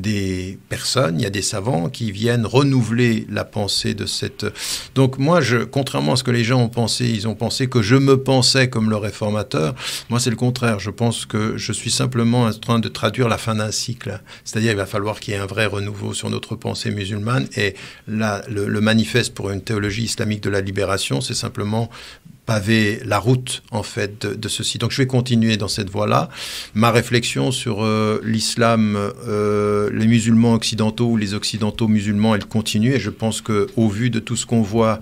des personnes, il y a des savants qui viennent renouveler la pensée de cette... Donc moi, je, contrairement à ce que les gens ont pensé, ils ont pensé que je me pensais comme le réformateur. Moi, c'est le contraire. Je pense que je suis simplement en train de traduire la fin d'un cycle. C'est-à-dire, il va falloir qu'il y ait un vrai renouveau sur notre pensée musulmane. Et là, le, le manifeste pour une théologie islamique de la libération, c'est simplement paver la route, en fait, de, de ceci. Donc, je vais continuer dans cette voie-là. Ma réflexion sur euh, l'islam, euh, les musulmans occidentaux ou les occidentaux musulmans, elle continue. Et je pense qu'au vu de tout ce qu'on voit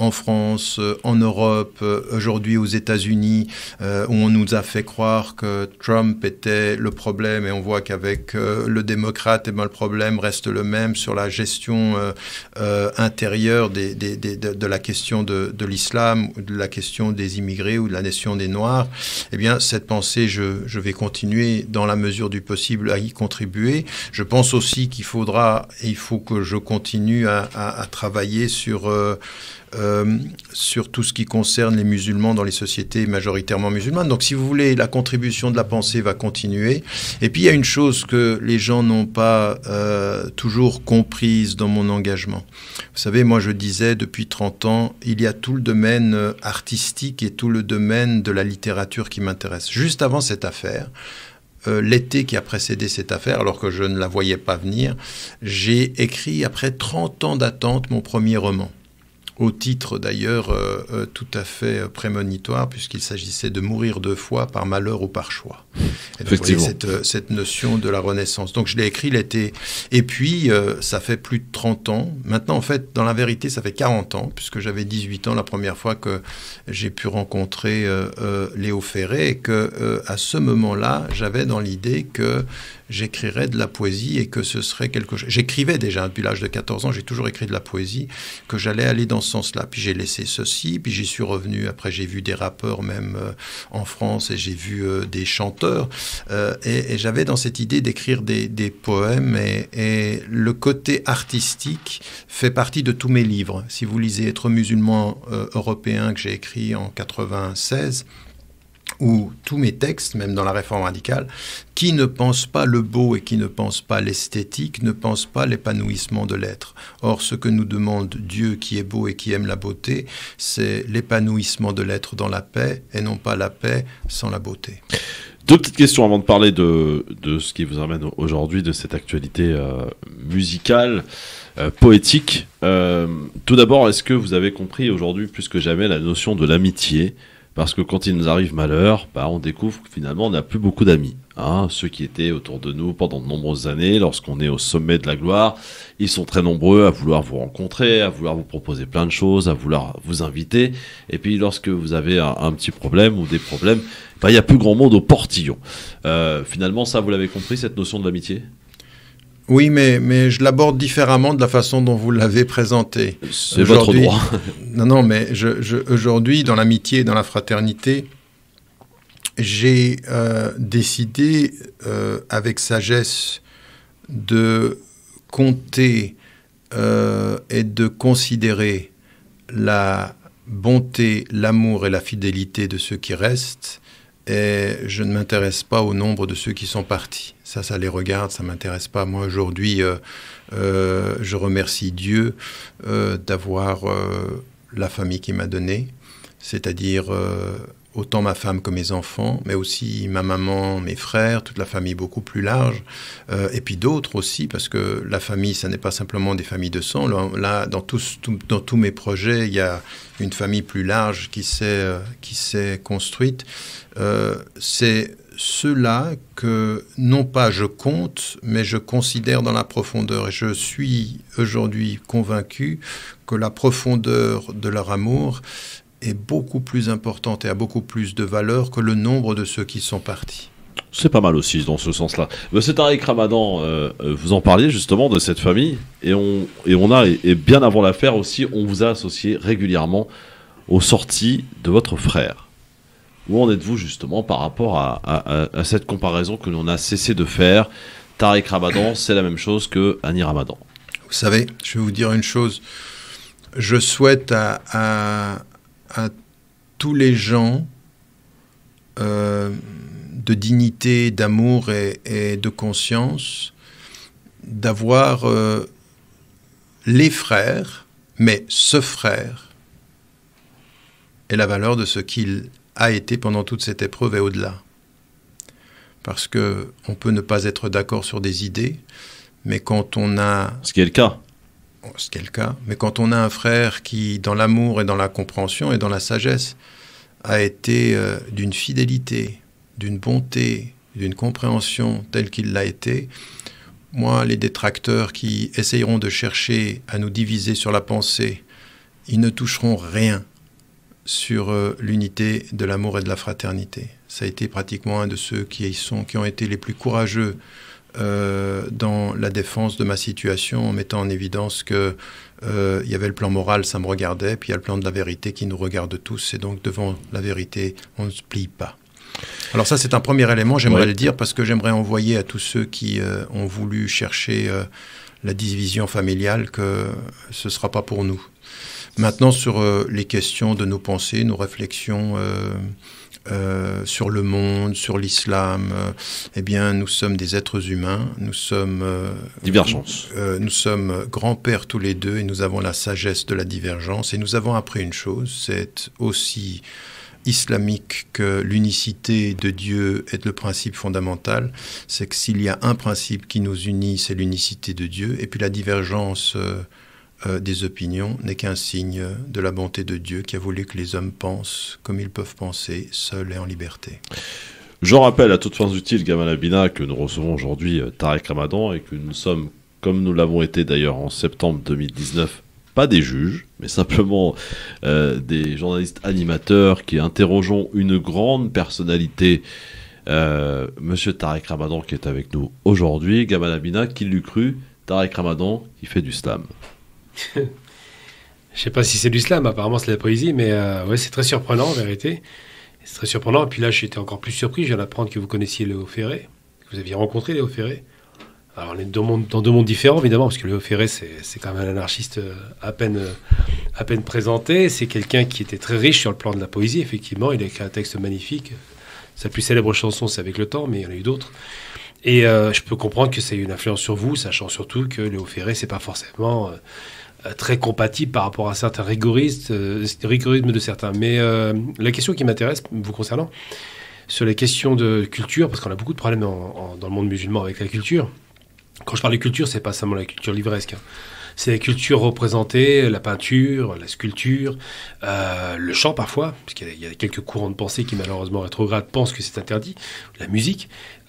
en France, euh, en Europe, euh, aujourd'hui aux États-Unis, euh, où on nous a fait croire que Trump était le problème, et on voit qu'avec euh, le démocrate, eh ben, le problème reste le même sur la gestion euh, euh, intérieure des, des, des, de, de la question de, de l'islam, de la question des immigrés ou de la nation des Noirs. Eh bien, cette pensée, je, je vais continuer dans la mesure du possible à y contribuer. Je pense aussi qu'il faudra, et il faut que je continue à, à, à travailler sur, euh, euh, sur tout ce qui concerne les musulmans dans les sociétés majoritairement musulmanes. Donc, si vous voulez, la contribution de la pensée va continuer. Et puis, il y a une chose que les gens n'ont pas euh, toujours comprise dans mon engagement. Vous savez, moi, je disais depuis trente ans, il y a tout le domaine artistique et tout le domaine de la littérature qui m'intéresse. Juste avant cette affaire, Euh, l'été qui a précédé cette affaire, alors que je ne la voyais pas venir, j'ai écrit, après trente ans d'attente, mon premier roman. Au titre d'ailleurs euh, euh, tout à fait euh, prémonitoire, puisqu'il s'agissait de mourir deux fois par malheur ou par choix. Et donc, vous voyez, cette, euh, cette notion de la Renaissance. Donc je l'ai écrit l'été. Et puis, euh, ça fait plus de trente ans. Maintenant, en fait, dans la vérité, ça fait quarante ans, puisque j'avais dix-huit ans la première fois que j'ai pu rencontrer euh, euh, Léo Ferré, et que euh, à ce moment-là, j'avais dans l'idée que j'écrirais de la poésie et que ce serait quelque chose... J'écrivais déjà depuis l'âge de quatorze ans, j'ai toujours écrit de la poésie, que j'allais aller dans ce sens-là. Puis j'ai laissé ceci, puis j'y suis revenu. Après, j'ai vu des rappeurs même euh, en France, et j'ai vu euh, des chanteurs. Euh, et, et j'avais dans cette idée d'écrire des, des poèmes, et, et le côté artistique fait partie de tous mes livres. Si vous lisez Être musulman euh, européen, que j'ai écrit en quatre-vingt-seize, ou tous mes textes, même dans la réforme radicale, qui ne pense pas le beau et qui ne pense pas l'esthétique, ne pense pas l'épanouissement de l'être. Or, ce que nous demande Dieu qui est beau et qui aime la beauté, c'est l'épanouissement de l'être dans la paix, et non pas la paix sans la beauté. Deux petites questions avant de parler de, de ce qui vous amène aujourd'hui, de cette actualité euh, musicale, euh, poétique. Euh, tout d'abord, est-ce que vous avez compris aujourd'hui plus que jamais la notion de l'amitié ? Parce que quand il nous arrive malheur, bah, on découvre que finalement on n'a plus beaucoup d'amis. Hein. Ceux qui étaient autour de nous pendant de nombreuses années, lorsqu'on est au sommet de la gloire, ils sont très nombreux à vouloir vous rencontrer, à vouloir vous proposer plein de choses, à vouloir vous inviter. Et puis lorsque vous avez un, un petit problème ou des problèmes, bah, il n'y a plus grand monde au portillon. Euh, finalement, ça, vous l'avez compris, cette notion de l'amitié ? Oui, mais, mais je l'aborde différemment de la façon dont vous l'avez présenté. C'est votre droit. Non, non, mais je, je, aujourd'hui, dans l'amitié et dans la fraternité, j'ai euh, décidé, euh, avec sagesse, de compter euh, et de considérer la bonté, l'amour et la fidélité de ceux qui restent, et je ne m'intéresse pas au nombre de ceux qui sont partis. Ça, ça les regarde, ça ne m'intéresse pas. Moi, aujourd'hui, euh, euh, je remercie Dieu euh, d'avoir euh, la famille qu'il m'a donnée, c'est-à-dire euh, autant ma femme que mes enfants, mais aussi ma maman, mes frères, toute la famille beaucoup plus large, euh, et puis d'autres aussi, parce que la famille, ça n'est pas simplement des familles de sang. Là, là dans, tous, tout, dans tous mes projets, il y a une famille plus large qui s'est, euh, qui s'est construite. Euh, c'est ceux-là que, non pas je compte, mais je considère dans la profondeur. Et je suis aujourd'hui convaincu que la profondeur de leur amour est beaucoup plus importante et a beaucoup plus de valeur que le nombre de ceux qui sont partis. C'est pas mal aussi dans ce sens-là. Monsieur Tariq Ramadan, euh, vous en parliez justement de cette famille, et on, et on a, et bien avant l'affaire aussi, on vous a associé régulièrement aux sorties de votre frère. Où en êtes-vous justement par rapport à, à, à cette comparaison que l'on a cessé de faire? Tariq Ramadan, c'est la même chose que Annie Ramadan. Vous savez, je vais vous dire une chose. Je souhaite à, à, à tous les gens euh, de dignité, d'amour et, et de conscience d'avoir euh, les frères, mais ce frère est la valeur de ce qu'il a été pendant toute cette épreuve et au-delà. Parce qu'on peut ne pas être d'accord sur des idées, mais quand on a... Ce qui est le cas. Ce qui est le cas. Mais quand on a un frère qui, dans l'amour et dans la compréhension et dans la sagesse, a été euh, d'une fidélité, d'une bonté, d'une compréhension telle qu'il l'a été, moi, les détracteurs qui essayeront de chercher à nous diviser sur la pensée ils ne toucheront rien sur euh, l'unité de l'amour et de la fraternité. Ça a été pratiquement un de ceux qui, y sont, qui ont été les plus courageux euh, dans la défense de ma situation, en mettant en évidence que euh, il y avait le plan moral, ça me regardait, puis il y a le plan de la vérité qui nous regarde tous, et donc devant la vérité, on ne se plie pas. Alors ça, c'est un premier élément, j'aimerais ouais. le dire, parce que j'aimerais envoyer à tous ceux qui euh, ont voulu chercher euh, la division familiale que ce ne sera pas pour nous. Maintenant, sur euh, les questions de nos pensées, nos réflexions euh, euh, sur le monde, sur l'islam, euh, eh bien, nous sommes des êtres humains, nous sommes... Euh, Divergence. Euh, nous sommes grands-pères tous les deux et nous avons la sagesse de la divergence. Et nous avons appris une chose, c'est aussi islamique que l'unicité de Dieu est le principe fondamental. C'est que s'il y a un principe qui nous unit, c'est l'unicité de Dieu. Et puis la divergence... Euh, Euh, des opinions n'est qu'un signe de la bonté de Dieu qui a voulu que les hommes pensent comme ils peuvent penser, seuls et en liberté. Je rappelle à toutes fins utiles, Gamal Abina, que nous recevons aujourd'hui Tarek Ramadan et que nous sommes, comme nous l'avons été d'ailleurs en septembre deux mille dix-neuf, pas des juges, mais simplement euh, des journalistes animateurs qui interrogeons une grande personnalité, euh, Monsieur Tarek Ramadan, qui est avec nous aujourd'hui. Gamal Abina, qui l'eût cru, Tarek Ramadan qui fait du slam. Je sais pas si c'est du slam, apparemment c'est de la poésie, mais euh, ouais, c'est très surprenant en vérité. C'est très surprenant. Et puis là, j'étais encore plus surpris. Je viens d'apprendre que vous connaissiez Léo Ferré, que vous aviez rencontré Léo Ferré. Alors, on est dans, monde, dans deux mondes différents, évidemment, parce que Léo Ferré, c'est, c'est quand même un anarchiste à peine, à peine présenté. C'est quelqu'un qui était très riche sur le plan de la poésie, effectivement. Il a écrit un texte magnifique. Sa plus célèbre chanson, c'est Avec le temps, mais il y en a eu d'autres. Et euh, je peux comprendre que c'est une influence sur vous, sachant surtout que Léo Ferré, c'est pas forcément... Euh, très compatible par rapport à certains rigoristes, euh, rigorismes de certains. Mais euh, la question qui m'intéresse, vous concernant, sur les questions de culture, parce qu'on a beaucoup de problèmes en, en, dans le monde musulman avec la culture. Quand je parle de culture, c'est pas seulement la culture livresque. Hein. C'est la culture représentée, la peinture, la sculpture, euh, le chant parfois, parce qu'il y a quelques courants de pensée qui malheureusement rétrogrades pensent que c'est interdit, la musique.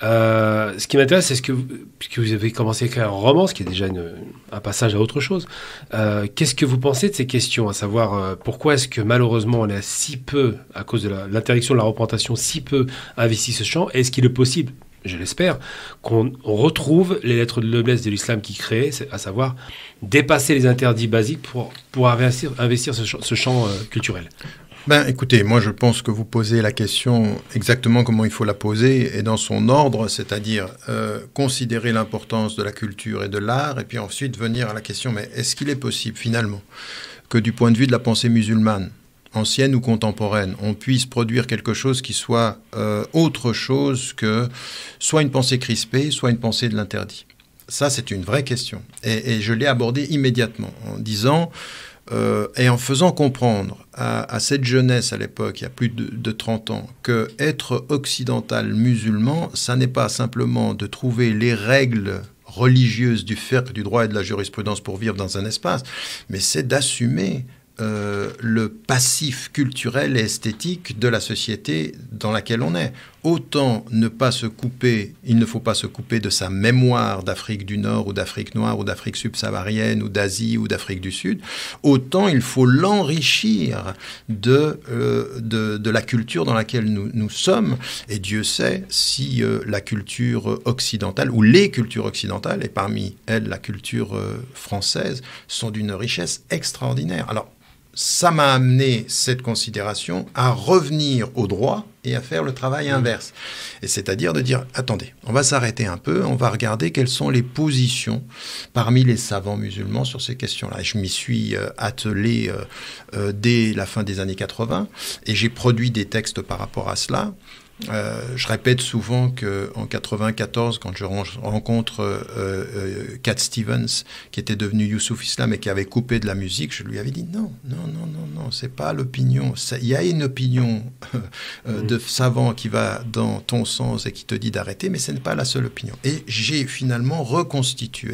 Euh, ce qui m'intéresse, c'est ce que vous, puisque vous avez commencé à écrire un roman, ce qui est déjà une, un passage à autre chose. Euh, qu'est-ce que vous pensez de ces questions, à savoir euh, pourquoi est-ce que malheureusement on a si peu, à cause de la, l'interdiction de la représentation, si peu investi ce champ? Est-ce qu'il est possible, je l'espère, qu'on on retrouve les lettres de noblesse de l'islam qui créent, à savoir dépasser les interdits basiques pour, pour investir, investir ce champ, ce champ euh, culturel? Ben, écoutez, moi je pense que vous posez la question exactement comment il faut la poser et dans son ordre, c'est-à-dire euh, considérer l'importance de la culture et de l'art et puis ensuite venir à la question, mais est-ce qu'il est possible finalement que du point de vue de la pensée musulmane, ancienne ou contemporaine, on puisse produire quelque chose qui soit euh, autre chose que soit une pensée crispée, soit une pensée de l'interdit? Ça, c'est une vraie question. Et, et je l'ai abordée immédiatement en disant... Euh, et en faisant comprendre à, à cette jeunesse à l'époque, il y a plus de, de trente ans, que être occidental musulman, ça n'est pas simplement de trouver les règles religieuses du fiqh, du droit et de la jurisprudence pour vivre dans un espace, mais c'est d'assumer euh, le passif culturel et esthétique de la société dans laquelle on est. Autant ne pas se couper, il ne faut pas se couper de sa mémoire d'Afrique du Nord ou d'Afrique noire ou d'Afrique subsaharienne ou d'Asie ou d'Afrique du Sud, autant il faut l'enrichir de, euh, de, de la culture dans laquelle nous, nous sommes. Et Dieu sait si euh, la culture occidentale ou les cultures occidentales, et parmi elles la culture euh, française, sont d'une richesse extraordinaire. Alors, ça m'a amené cette considération à revenir au droit et à faire le travail inverse. Et c'est-à-dire de dire, attendez, on va s'arrêter un peu, on va regarder quelles sont les positions parmi les savants musulmans sur ces questions-là. Et je m'y suis euh, attelé euh, euh, dès la fin des années quatre-vingts et j'ai produit des textes par rapport à cela. Euh, je répète souvent qu'en quatre-vingt-quatorze, quand je rencontre euh, euh, Cat Stevens, qui était devenu Youssouf Islam et qui avait coupé de la musique, je lui avais dit non, non, non, non, non, c'est pas l'opinion. Il y a une opinion euh, de savant qui va dans ton sens et qui te dit d'arrêter, mais ce n'est pas la seule opinion. Et j'ai finalement reconstitué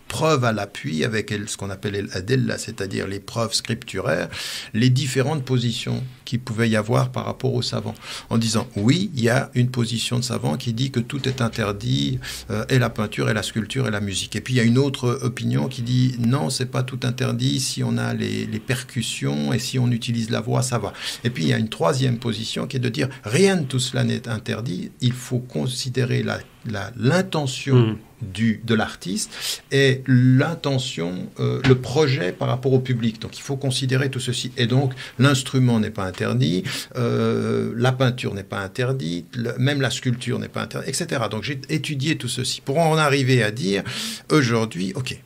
preuve à l'appui, avec ce qu'on appelle l'adilla, c'est-à-dire les preuves scripturaires, les différentes positions qu'il pouvait y avoir par rapport aux savants. En disant, oui, il y a une position de savant qui dit que tout est interdit, euh, et la peinture, et la sculpture, et la musique. Et puis il y a une autre opinion qui dit, non, c'est pas tout interdit, si on a les, les percussions, et si on utilise la voix, ça va. Et puis il y a une troisième position qui est de dire, rien de tout cela n'est interdit, il faut considérer la, la, l'intention mmh. du, de l'artiste, et l'intention, euh, le projet par rapport au public. Donc il faut considérer tout ceci. Et donc l'instrument n'est pas interdit, euh, la peinture n'est pas interdite, le, même la sculpture n'est pas interdite, et cetera. Donc j'ai étudié tout ceci pour en arriver à dire aujourd'hui, ok,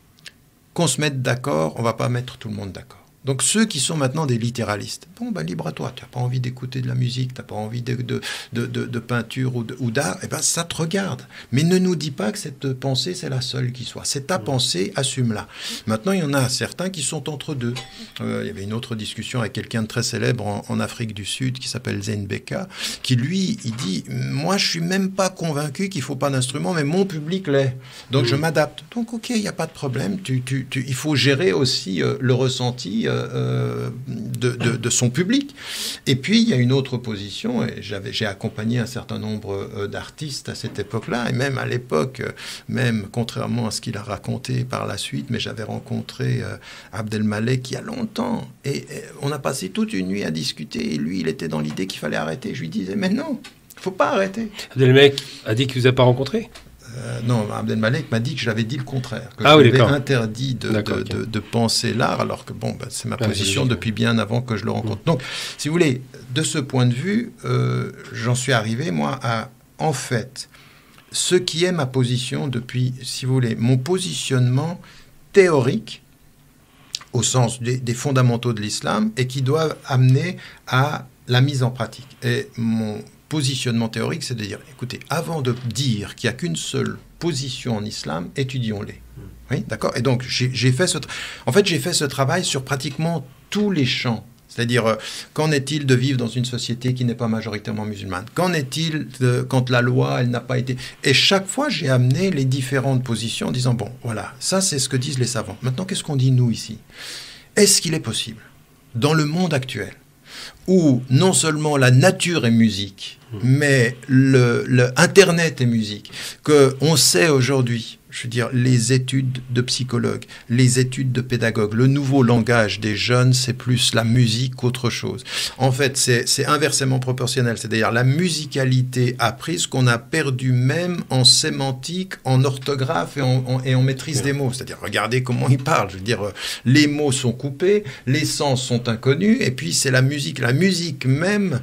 qu'on se mette d'accord, on ne va pas mettre tout le monde d'accord. Donc ceux qui sont maintenant des littéralistes, bon, ben, libre à toi, tu n'as pas envie d'écouter de la musique, tu n'as pas envie de, de, de, de, de peinture ou, de, ou d'art, eh ben, ça te regarde. Mais ne nous dis pas que cette pensée, c'est la seule qui soit. C'est ta pensée, assume-la. Maintenant, il y en a certains qui sont entre deux. Euh, il y avait une autre discussion avec quelqu'un de très célèbre en, en Afrique du Sud qui s'appelle Zen Beka, qui lui, il dit, moi, je ne suis même pas convaincu qu'il ne faut pas d'instrument, mais mon public l'est. Donc mmh. je m'adapte. Donc ok, il n'y a pas de problème. Tu, tu, tu, il faut gérer aussi euh, le ressenti euh, Euh, de, de, de son public. Et puis, il y a une autre position, et j'avais, j'ai accompagné un certain nombre euh, d'artistes à cette époque-là, et même à l'époque, euh, même contrairement à ce qu'il a raconté par la suite, mais j'avais rencontré euh, Abdelmalek il y a longtemps, et, et on a passé toute une nuit à discuter, et lui, il était dans l'idée qu'il fallait arrêter. Je lui disais, mais non, il ne faut pas arrêter. Abdelmalek a dit qu'il ne vous a pas rencontré ? Euh, non, Abdelmalek m'a dit que j'avais dit le contraire, que ah je oui, l'avais d'accord. interdit de, de, okay. de, de penser l'art, alors que bon, bah, c'est ma ah, position c'est depuis bien avant que je le rencontre. Mmh. Donc, si vous voulez, de ce point de vue, euh, j'en suis arrivé, moi, à, en fait, ce qui est ma position depuis, si vous voulez, mon positionnement théorique, au sens des, des fondamentaux de l'islam, et qui doivent amener à la mise en pratique. Et mon positionnement théorique, c'est de dire, écoutez, avant de dire qu'il n'y a qu'une seule position en islam, étudions-les. Oui, d'accord. Et donc, j'ai, j'ai fait ce, tra- en fait, j'ai fait ce travail sur pratiquement tous les champs. C'est-à-dire, euh, qu'en est-il de vivre dans une société qui n'est pas majoritairement musulmane ? Qu'en est-il de, quand la loi, elle n'a pas été... Et chaque fois, j'ai amené les différentes positions en disant, bon, voilà, ça, c'est ce que disent les savants. Maintenant, qu'est-ce qu'on dit, nous, ici ? Est-ce qu'il est possible, dans le monde actuel, où non seulement la nature est musique, mais le, le Internet est musique, qu'on sait aujourd'hui, je veux dire, les études de psychologues, les études de pédagogues, le nouveau langage des jeunes, c'est plus la musique qu'autre chose. En fait, c'est, c'est inversement proportionnel, c'est-à-dire la musicalité apprise qu'on a perdu même en sémantique, en orthographe et en, en, et en maîtrise des mots. C'est-à-dire, regardez comment ils parlent. Je veux dire, les mots sont coupés, les sens sont inconnus, et puis c'est la musique. La musique même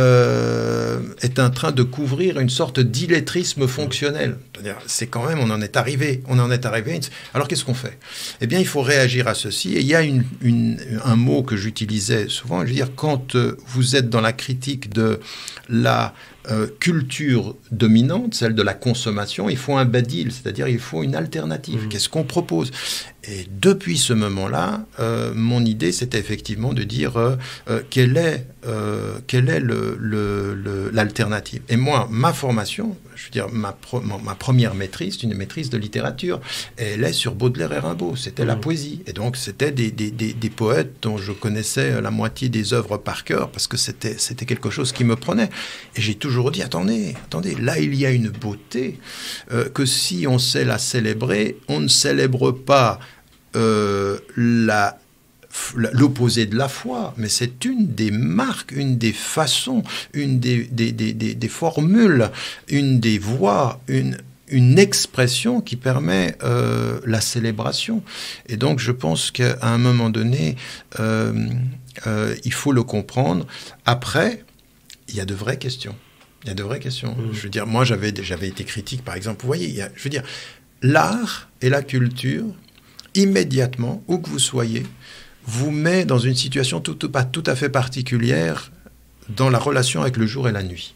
euh, est en train de couvrir une sorte d'illettrisme fonctionnel. C'est-à-dire, c'est quand même, on en est arrivé, on en est arrivé. Alors, qu'est-ce qu'on fait ? Eh bien, il faut réagir à ceci. Et il y a une, une, un mot que j'utilisais souvent, je veux dire, quand euh, vous êtes dans la critique de la euh, culture dominante, celle de la consommation, il faut un badil, c'est-à-dire il faut une alternative. Mmh. Qu'est-ce qu'on propose ? Et depuis ce moment-là, euh, mon idée, c'était effectivement de dire euh, euh, quelle est, euh, quelle est le, le, le, l'alternative. Et moi, ma formation, je veux dire, ma, pro, ma, ma première maîtrise, c'est une maîtrise de littérature. Et elle est sur Baudelaire et Rimbaud. C'était mmh. la poésie. Et donc, c'était des, des, des, des poètes dont je connaissais la moitié des œuvres par cœur, parce que c'était, c'était quelque chose qui me prenait. Et j'ai toujours dit, attendez, attendez, là, il y a une beauté euh, que si on sait la célébrer, on ne célèbre pas Euh, la, l'opposé de la foi, mais c'est une des marques, une des façons, une des, des, des, des, des formules, une des voies, une, une expression qui permet euh, la célébration. Et donc je pense qu'à un moment donné, euh, euh, il faut le comprendre. Après, il y a de vraies questions. Il y a de vraies questions. Mmh. Je veux dire, moi j'avais, j'avais été critique, par exemple. Vous voyez, il y a, je veux dire, l'art et la culture, immédiatement, où que vous soyez, vous met dans une situation tout, tout, pas tout à fait particulière dans la relation avec le jour et la nuit.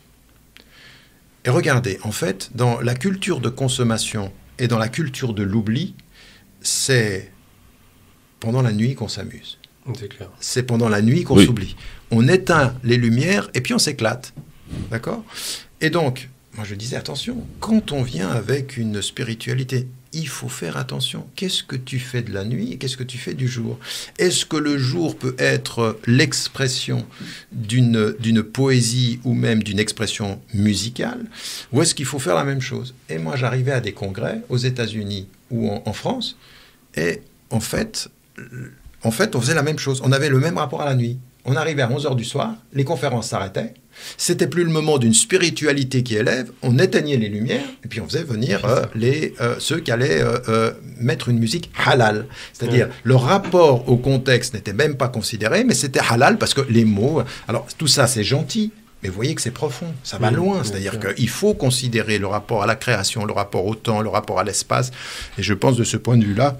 Et regardez, en fait, dans la culture de consommation et dans la culture de l'oubli, c'est pendant la nuit qu'on s'amuse. C'est clair. C'est pendant la nuit qu'on oui. s'oublie. On éteint les lumières et puis on s'éclate. D'accord ? Et donc, moi je disais, attention, quand on vient avec une spiritualité il faut faire attention. Qu'est-ce que tu fais de la nuit et qu'est-ce que tu fais du jour? Est-ce que le jour peut être l'expression d'une, d'une poésie ou même d'une expression musicale? Ou est-ce qu'il faut faire la même chose? Et moi, j'arrivais à des congrès aux États-Unis ou en, en France, et en fait, en fait, on faisait la même chose. On avait le même rapport à la nuit. On arrivait à onze heures du soir, les conférences s'arrêtaient. C'était plus le moment d'une spiritualité qui élève, on éteignait les lumières et puis on faisait venir euh, les, euh, ceux qui allaient euh, euh, mettre une musique halal. C'est-à-dire, ouais. le rapport au contexte n'était même pas considéré, mais c'était halal parce que les mots... Alors, tout ça, c'est gentil, mais vous voyez que c'est profond, ça va mmh, loin. C'est-à-dire mmh. qu'il faut considérer le rapport à la création, le rapport au temps, le rapport à l'espace. Et je pense de ce point de vue-là,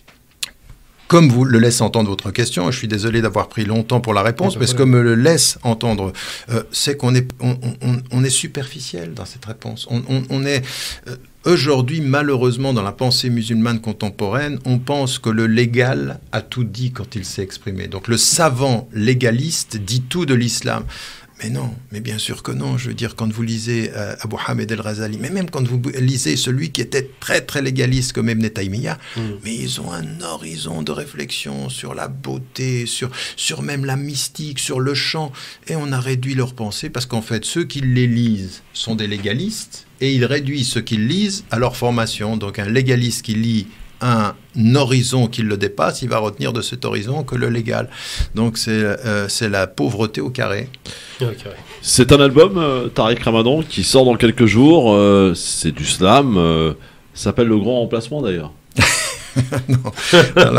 comme vous le laisse entendre votre question, je suis désolé d'avoir pris longtemps pour la réponse, mais ce que me le laisse entendre, euh, c'est qu'on est, on, on, on est superficiel dans cette réponse. On, on, on est euh, aujourd'hui, malheureusement, dans la pensée musulmane contemporaine, on pense que le légal a tout dit quand il s'est exprimé. Donc le savant légaliste dit tout de l'islam. Mais non, mais bien sûr que non. Je veux dire, quand vous lisez euh, Abu Hamid el-Ghazali, mais même quand vous lisez celui qui était très très légaliste comme Ibn Taymiyyah, mm. mais ils ont un horizon de réflexion sur la beauté, sur, sur même la mystique, sur le chant. Et on a réduit leur pensée parce qu'en fait, ceux qui les lisent sont des légalistes et ils réduisent ceux qui lisent à leur formation. Donc un légaliste qui lit un horizon qui le dépasse, il va retenir de cet horizon que le légal. Donc c'est, euh, c'est la pauvreté au carré. Okay. C'est un album, euh, Tariq Ramadan, qui sort dans quelques jours. Euh, c'est du slam. Euh, ça s'appelle Le Grand Remplacement d'ailleurs. Non. Alors...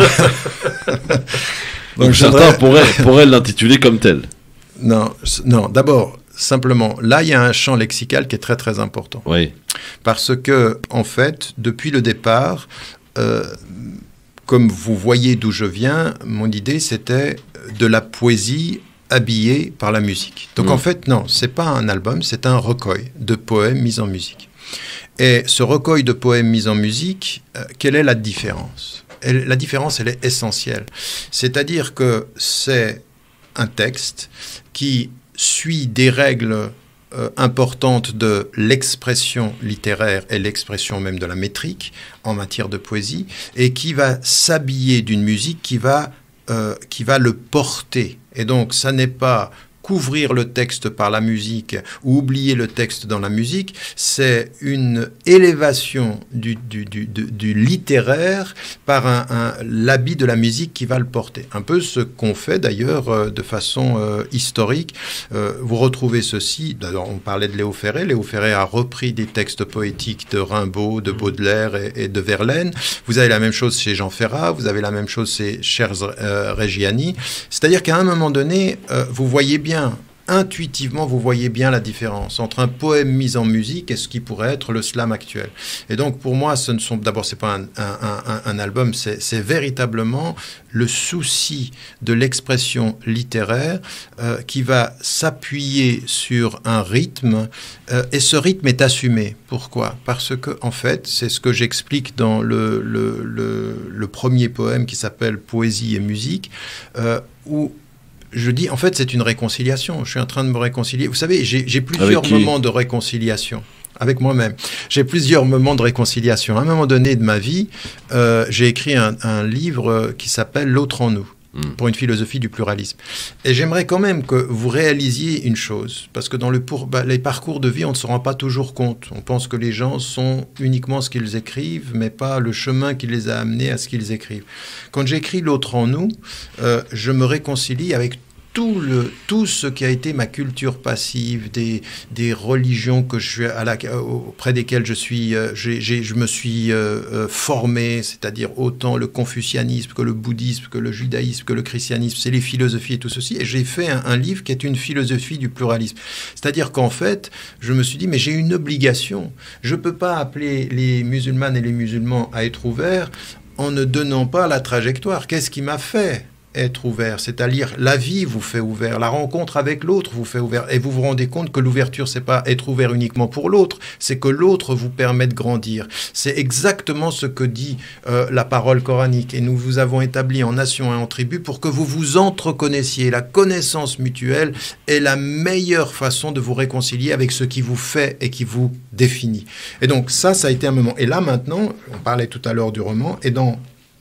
Donc, Donc certains pourraient, pourraient l'intituler comme tel. Non, non. D'abord, simplement, là, il y a un champ lexical qui est très très important. Oui. Parce que, en fait, depuis le départ, Euh, comme vous voyez d'où je viens, mon idée c'était de la poésie habillée par la musique. Donc mmh. en fait, non, c'est pas un album, c'est un recueil de poèmes mis en musique. Et ce recueil de poèmes mis en musique, euh, quelle est la différence? Elle, la différence, elle est essentielle. C'est-à-dire que c'est un texte qui suit des règles Euh, importante de l'expression littéraire et l'expression même de la métrique en matière de poésie, et qui va s'habiller d'une musique qui va, euh, qui va le porter. Et donc, ça n'est pas couvrir le texte par la musique ou oublier le texte dans la musique, c'est une élévation du, du, du, du, du littéraire par un, un, l'habit de la musique qui va le porter. Un peu ce qu'on fait d'ailleurs euh, de façon euh, historique. Euh, vous retrouvez ceci, d'ailleurs on parlait de Léo Ferré, Léo Ferré a repris des textes poétiques de Rimbaud, de Baudelaire et, et de Verlaine. Vous avez la même chose chez Jean Ferrat, vous avez la même chose chez Cher euh, Reggiani. C'est-à-dire qu'à un moment donné, euh, vous voyez bien intuitivement, vous voyez bien la différence entre un poème mis en musique et ce qui pourrait être le slam actuel. Et donc, pour moi, ce ne sont d'abord, c'est pas un, un, un, un album, c'est, c'est véritablement le souci de l'expression littéraire euh, qui va s'appuyer sur un rythme, euh, et ce rythme est assumé. Pourquoi? Parce que, en fait, c'est ce que j'explique dans le, le, le, le premier poème qui s'appelle Poésie et musique, euh, où je dis, en fait, c'est une réconciliation. Je suis en train de me réconcilier. Vous savez, j'ai, j'ai plusieurs moments de réconciliation avec moi-même. J'ai plusieurs moments de réconciliation. À un moment donné de ma vie, euh, j'ai écrit un, un livre qui s'appelle L'autre en nous, mmh. pour une philosophie du pluralisme. Et j'aimerais quand même que vous réalisiez une chose, parce que dans le pour, bah, les parcours de vie, on ne se rend pas toujours compte. On pense que les gens sont uniquement ce qu'ils écrivent, mais pas le chemin qui les a amenés à ce qu'ils écrivent. Quand j'écris L'autre en nous, euh, je me réconcilie avec Tout, le, tout ce qui a été ma culture passive, des, des religions que je suis à la, auprès desquelles je, suis, euh, j'ai, j'ai, je me suis euh, euh, formé, c'est-à-dire autant le confucianisme que le bouddhisme, que le judaïsme, que le christianisme, c'est les philosophies et tout ceci. Et j'ai fait un, un livre qui est une philosophie du pluralisme. C'est-à-dire qu'en fait, je me suis dit, mais j'ai une obligation. Je ne peux pas appeler les musulmanes et les musulmans à être ouverts en ne donnant pas la trajectoire. Qu'est-ce qui m'a fait être ouvert. C'est-à-dire, la vie vous fait ouvert, la rencontre avec l'autre vous fait ouvert. Et vous vous rendez compte que l'ouverture, c'est pas être ouvert uniquement pour l'autre, c'est que l'autre vous permet de grandir. C'est exactement ce que dit euh, la parole coranique. Et nous vous avons établi en nation et en tribu pour que vous vous entreconnaissiez. La connaissance mutuelle est la meilleure façon de vous réconcilier avec ce qui vous fait et qui vous définit. Et donc ça, ça a été un moment. Et là maintenant, on parlait tout à l'heure du roman, et dans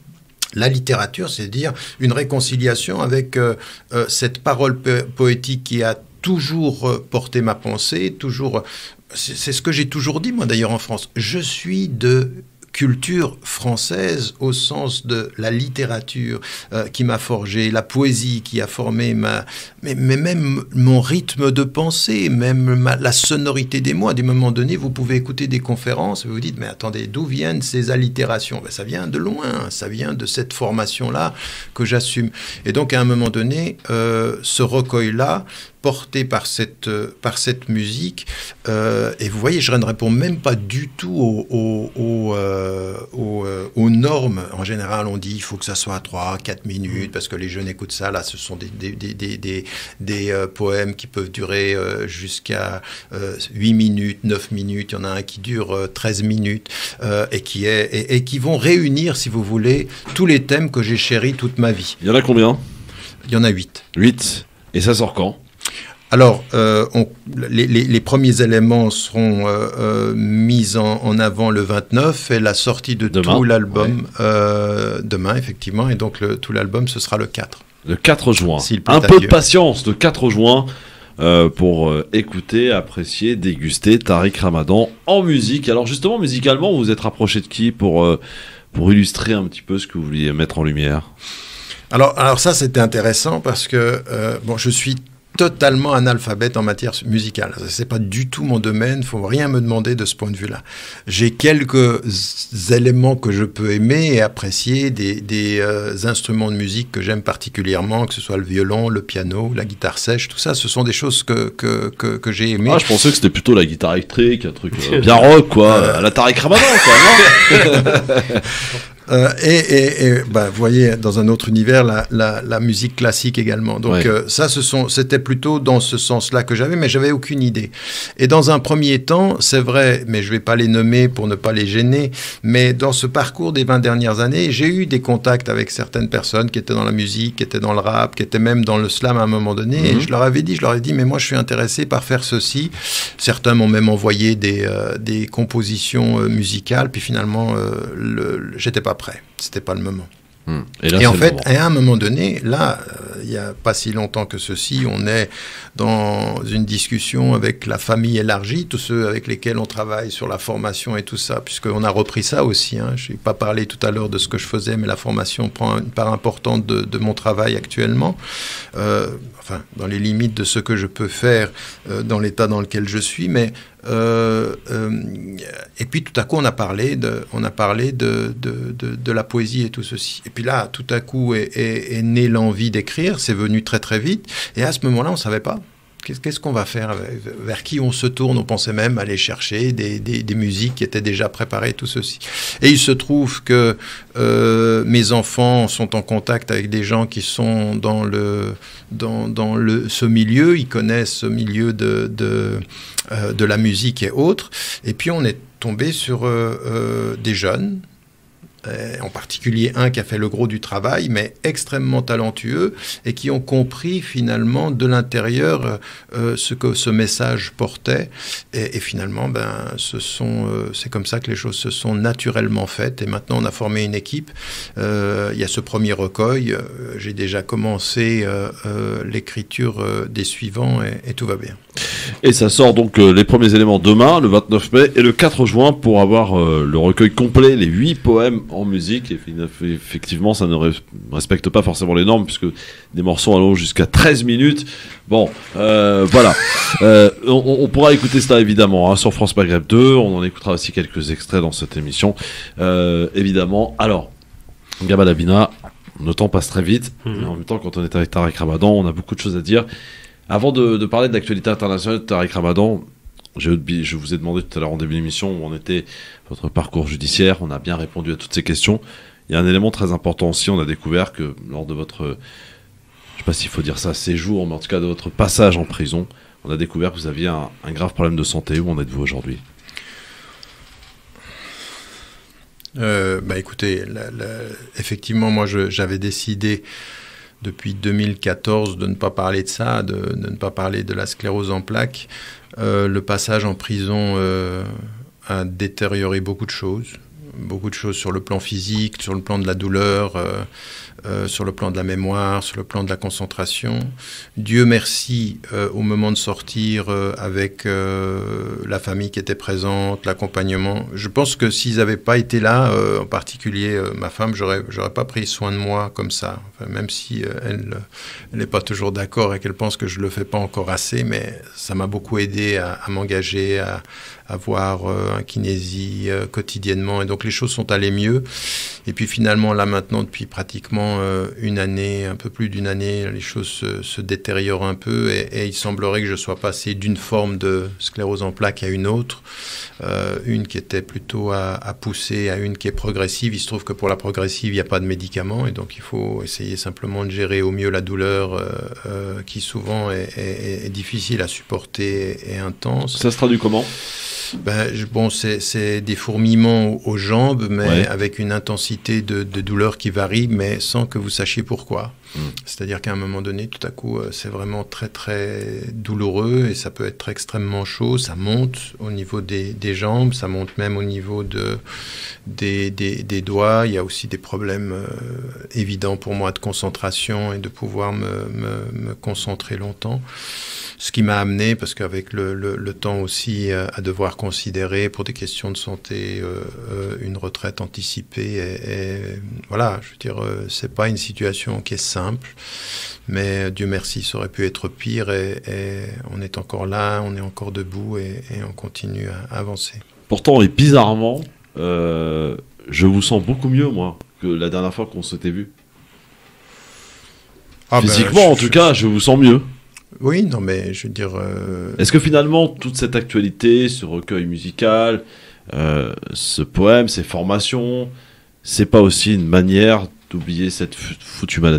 la littérature, c'est dire une réconciliation avec euh, euh, cette parole po- poétique qui a toujours euh, porté ma pensée, toujours. C'est, c'est ce que j'ai toujours dit, moi d'ailleurs en France. Je suis de culture française au sens de la littérature euh, qui m'a forgé, la poésie qui a formé ma, mais, mais même mon rythme de pensée, même ma, la sonorité des mots. À des moments donnés, vous pouvez écouter des conférences et vous vous dites, mais attendez, d'où viennent ces allitérations? Ben, ça vient de loin, ça vient de cette formation-là que j'assume. Et donc, à un moment donné, euh, ce recueil-là, porté par cette, euh, par cette musique. Euh, et vous voyez, je ne réponds même pas du tout aux, aux, aux, euh, aux, euh, aux normes. En général, on dit il faut que ça soit trois, quatre minutes, parce que les jeunes écoutent ça. Là, ce sont des, des, des, des, des, des euh, poèmes qui peuvent durer euh, jusqu'à euh, huit minutes, neuf minutes. Il y en a un qui dure euh, treize minutes euh, et, qui est, et, et qui vont réunir, si vous voulez, tous les thèmes que j'ai chéris toute ma vie. Il y en a combien? Il y en a huit. huit. Et ça sort quand? Alors, euh, on, les, les, les premiers éléments seront euh, euh, mis en, en avant le vingt-neuf et la sortie de demain, tout l'album ouais. euh, demain, effectivement. Et donc, le, tout l'album, ce sera le quatre. Le quatre juin. Un peu de patience, le quatre juin, euh, pour euh, écouter, apprécier, déguster Tariq Ramadan en musique. Alors, justement, musicalement, vous vous êtes rapproché de qui pour, euh, pour illustrer un petit peu ce que vous vouliez mettre en lumière? Alors, alors ça, c'était intéressant parce que, euh, bon, je suis totalement analphabète en matière musicale. C'est pas du tout mon domaine, faut rien me demander de ce point de vue-là. J'ai quelques éléments que je peux aimer et apprécier, des, des euh, instruments de musique que j'aime particulièrement, que ce soit le violon, le piano, la guitare sèche, tout ça, ce sont des choses que, que, que, que j'ai aimées. Ah, je pensais que c'était plutôt la guitare électrique, un truc euh, bien rock, quoi, euh... la Tariq Ramadan, quoi, non? Euh, et, et, et bah, vous voyez, dans un autre univers, la, la, la musique classique également. Donc ouais. euh, ça, ce sont, c'était plutôt dans ce sens-là que j'avais, mais j'avais aucune idée. Et dans un premier temps, c'est vrai, mais je vais pas les nommer pour ne pas les gêner, mais dans ce parcours des vingt dernières années, j'ai eu des contacts avec certaines personnes qui étaient dans la musique, qui étaient dans le rap, qui étaient même dans le slam à un moment donné, mm-hmm. et je leur avais dit, je leur ai dit, mais moi, je suis intéressé par faire ceci. Certains m'ont même envoyé des, euh, des compositions euh, musicales, puis finalement, euh, le, le, j'étais pas prêt. C'était pas le moment. Mmh. Et, là, et en fait, à un moment donné, là, euh, il n'y a pas si longtemps que ceci, on est dans une discussion avec la famille élargie, tous ceux avec lesquels on travaille sur la formation et tout ça, puisqu'on a repris ça aussi. Hein. Je n'ai pas parlé tout à l'heure de ce que je faisais, mais la formation prend une part importante de, de mon travail actuellement. Euh, enfin, dans les limites de ce que je peux faire euh, dans l'état dans lequel je suis, mais Euh, euh, et puis tout à coup on a parlé de, on a parlé de, de, de, de la poésie et tout ceci. Et puis là, tout à coup est, est, est née l'envie d'écrire, c'est venu très très vite. Et à ce moment-là, on ne savait pas. Qu'est-ce qu'on va faire? Vers qui on se tourne? On pensait même aller chercher des, des, des musiques qui étaient déjà préparées, tout ceci. Et il se trouve que euh, mes enfants sont en contact avec des gens qui sont dans, le, dans, dans le, ce milieu. Ils connaissent ce milieu de, de, euh, de la musique et autres. Et puis on est tombé sur euh, euh, des jeunes, en particulier un qui a fait le gros du travail, mais extrêmement talentueux, et qui ont compris finalement de l'intérieur euh, ce que ce message portait. Et, et finalement, ben, ce sont, euh, c'est comme ça que les choses se sont naturellement faites. Et maintenant, on a formé une équipe. Euh, il y a ce premier recueil. Euh, j'ai déjà commencé euh, euh, l'écriture euh, des suivants, et, et tout va bien. Et ça sort donc euh, les premiers éléments demain, le vingt-neuf mai, et le quatre juin pour avoir euh, le recueil complet, les huit poèmes en musique. Et effectivement, ça ne respecte pas forcément les normes, puisque des morceaux allant jusqu'à treize minutes. Bon, euh, voilà. Euh, on, on pourra écouter cela évidemment hein, sur France Maghreb deux. On en écoutera aussi quelques extraits dans cette émission, euh, évidemment. Alors, Gaba Lavina, le temps passe très vite. Mmh. Mais en même temps, quand on est avec Tariq Ramadan, on a beaucoup de choses à dire. Avant de, de parler de l'actualité internationale de Tariq Ramadan, je, je vous ai demandé tout à l'heure en début d'émission où on était, votre parcours judiciaire, on a bien répondu à toutes ces questions. Il y a un élément très important aussi, on a découvert que lors de votre, je ne sais pas s'il faut dire ça, séjour, mais en tout cas de votre passage en prison, on a découvert que vous aviez un, un grave problème de santé. Où en êtes-vous aujourd'hui ? euh, bah écoutez, la, la, effectivement, moi je, j'avais décidé depuis deux mille quatorze de ne pas parler de ça, de, de ne pas parler de la sclérose en plaques. Euh, le passage en prison euh, a détérioré beaucoup de choses. Beaucoup de choses sur le plan physique, sur le plan de la douleur, euh, euh, sur le plan de la mémoire, sur le plan de la concentration. Dieu merci, euh, au moment de sortir, euh, avec euh, la famille qui était présente, l'accompagnement. Je pense que s'ils n'avaient pas été là, euh, en particulier euh, ma femme, j'aurais, j'aurais pas pris soin de moi comme ça. Enfin, même si euh, elle n'est pas toujours d'accord et qu'elle pense que je le fais pas encore assez, mais ça m'a beaucoup aidé à, à m'engager, à avoir euh, un kinésie euh, quotidiennement, et donc les choses sont allées mieux. Et puis finalement là maintenant depuis pratiquement euh, une année, un peu plus d'une année, les choses se, se détériorent un peu, et, et il semblerait que je sois passé d'une forme de sclérose en plaques à une autre, euh, une qui était plutôt à, à pousser, à une qui est progressive. Il se trouve que pour la progressive il n'y a pas de médicaments, et donc il faut essayer simplement de gérer au mieux la douleur euh, euh, qui souvent est, est, est difficile à supporter et, et intense. Ça se traduit comment ? Ben, bon, c'est, c'est des fourmillements aux, aux jambes, mais ouais. avec une intensité de, de douleur qui varie, mais sans que vous sachiez pourquoi. Mmh. C'est-à-dire qu'à un moment donné, tout à coup, c'est vraiment très, très douloureux, et ça peut être extrêmement chaud. Ça monte au niveau des, des jambes, ça monte même au niveau de, des, des, des doigts. Il y a aussi des problèmes euh, évidents pour moi de concentration et de pouvoir me, me, me concentrer longtemps. Ce qui m'a amené, parce qu'avec le, le, le temps aussi, euh, à devoir considérer pour des questions de santé euh, euh, une retraite anticipée. Et, et voilà, je veux dire, euh, c'est pas une situation qui est simple, mais Dieu merci, ça aurait pu être pire, et, et on est encore là, on est encore debout, et, et on continue à avancer. Pourtant, et bizarrement, euh, je vous sens beaucoup mieux, moi, que la dernière fois qu'on s'était vu. Ah Physiquement, ben, je, en tout je, cas, je vous sens mieux. Oui, non, mais je veux dire... Euh... Est-ce que finalement, toute cette actualité, ce recueil musical, euh, ce poème, ces formations, c'est pas aussi une manière d'oublier cette foutue maladie ?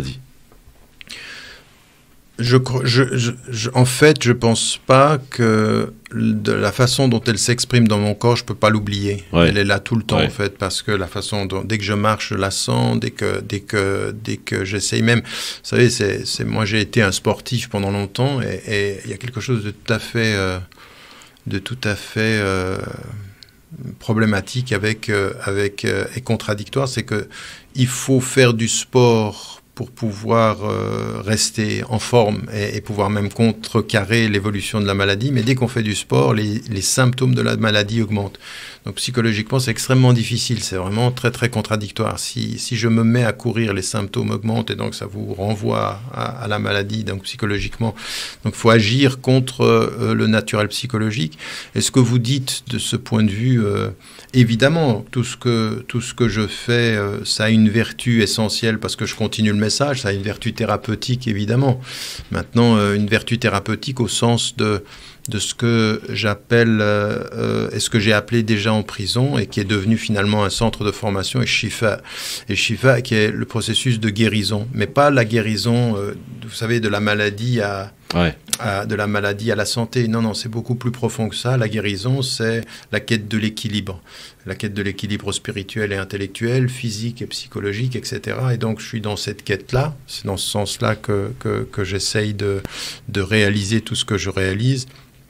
Je, je, je, je, en fait, je pense pas que de la façon dont elle s'exprime dans mon corps, je peux pas l'oublier. Ouais. Elle est là tout le temps, ouais. en fait, parce que la façon dont, dès que je marche, je la sens, dès que, dès que, dès que j'essaye même. Vous savez, c'est, c'est, moi, j'ai été un sportif pendant longtemps, et il y a quelque chose de tout à fait, euh, de tout à fait euh, problématique avec, euh, avec euh, et contradictoire, c'est que il faut faire du sport pour pouvoir euh, rester en forme et, et pouvoir même contrecarrer l'évolution de la maladie. Mais dès qu'on fait du sport, les, les symptômes de la maladie augmentent. Donc psychologiquement, c'est extrêmement difficile. C'est vraiment très, très contradictoire. Si, si je me mets à courir, les symptômes augmentent, et donc ça vous renvoie à, à la maladie, donc psychologiquement. Donc il faut agir contre euh, le naturel psychologique. Et ce que vous dites de ce point de vue, euh, évidemment, tout ce que, tout ce que je fais, euh, ça a une vertu essentielle, parce que je continue le message, ça a une vertu thérapeutique, évidemment. Maintenant, euh, une vertu thérapeutique au sens de, de ce que j'appelle, euh, euh, et ce que j'ai appelé déjà en prison, et qui est devenu finalement un centre de formation, et Shifa. Et Shifa, qui est le processus de guérison, mais pas la guérison, euh, vous savez, de la maladie à... Ouais. À, de la maladie à la santé. Non, non, c'est beaucoup plus profond que ça. La guérison, c'est la quête de l'équilibre. La quête de l'équilibre spirituel et intellectuel, physique et psychologique, et cetera. Et donc, je suis dans cette quête-là. C'est dans ce sens-là que, que, que j'essaye de, de réaliser tout ce que je réalise.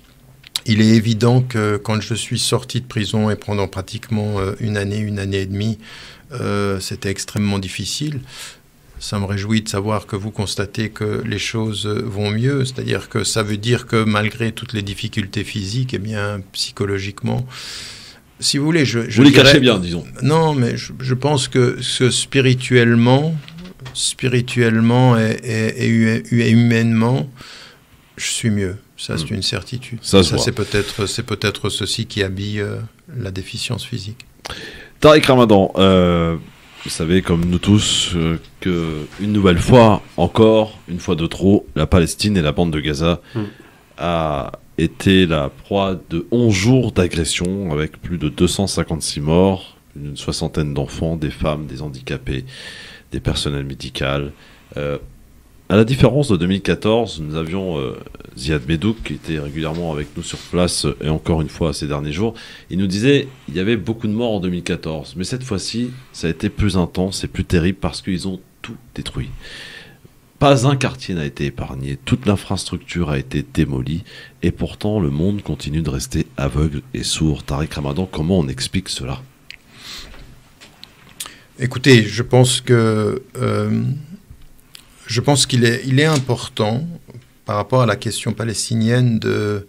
Il est évident que quand je suis sorti de prison, et pendant pratiquement une année, une année et demie, euh, c'était extrêmement difficile. Ça me réjouit de savoir que vous constatez que les choses vont mieux, c'est-à-dire que ça veut dire que malgré toutes les difficultés physiques, eh bien, psychologiquement, si vous voulez... Je, je vous les dirais, cachez bien, disons. Non, mais je, je pense que ce spirituellement, spirituellement et, et, et, et humainement, je suis mieux. Ça, c'est mmh. une certitude. Ça, Ça c'est, peut-être, c'est peut-être ceci qui habille euh, la déficience physique. Tariq Ramadan, euh... vous savez, comme nous tous, euh, qu'une nouvelle fois, encore, une fois de trop, la Palestine et la bande de Gaza mm. a été la proie de onze jours d'agression, avec plus de deux cent cinquante-six morts, une soixantaine d'enfants, des femmes, des handicapés, des personnels médicaux. Euh, à la différence de deux mille quatorze, nous avions euh, Ziad Medouk qui était régulièrement avec nous sur place, et encore une fois ces derniers jours. Il nous disait il y avait beaucoup de morts en deux mille quatorze, mais cette fois-ci, ça a été plus intense et plus terrible parce qu'ils ont tout détruit. Pas un quartier n'a été épargné, toute l'infrastructure a été démolie, et pourtant le monde continue de rester aveugle et sourd. Tariq Ramadan, comment on explique cela ? Écoutez, je pense que euh, je pense qu'il est, il est important par rapport à la question palestinienne de,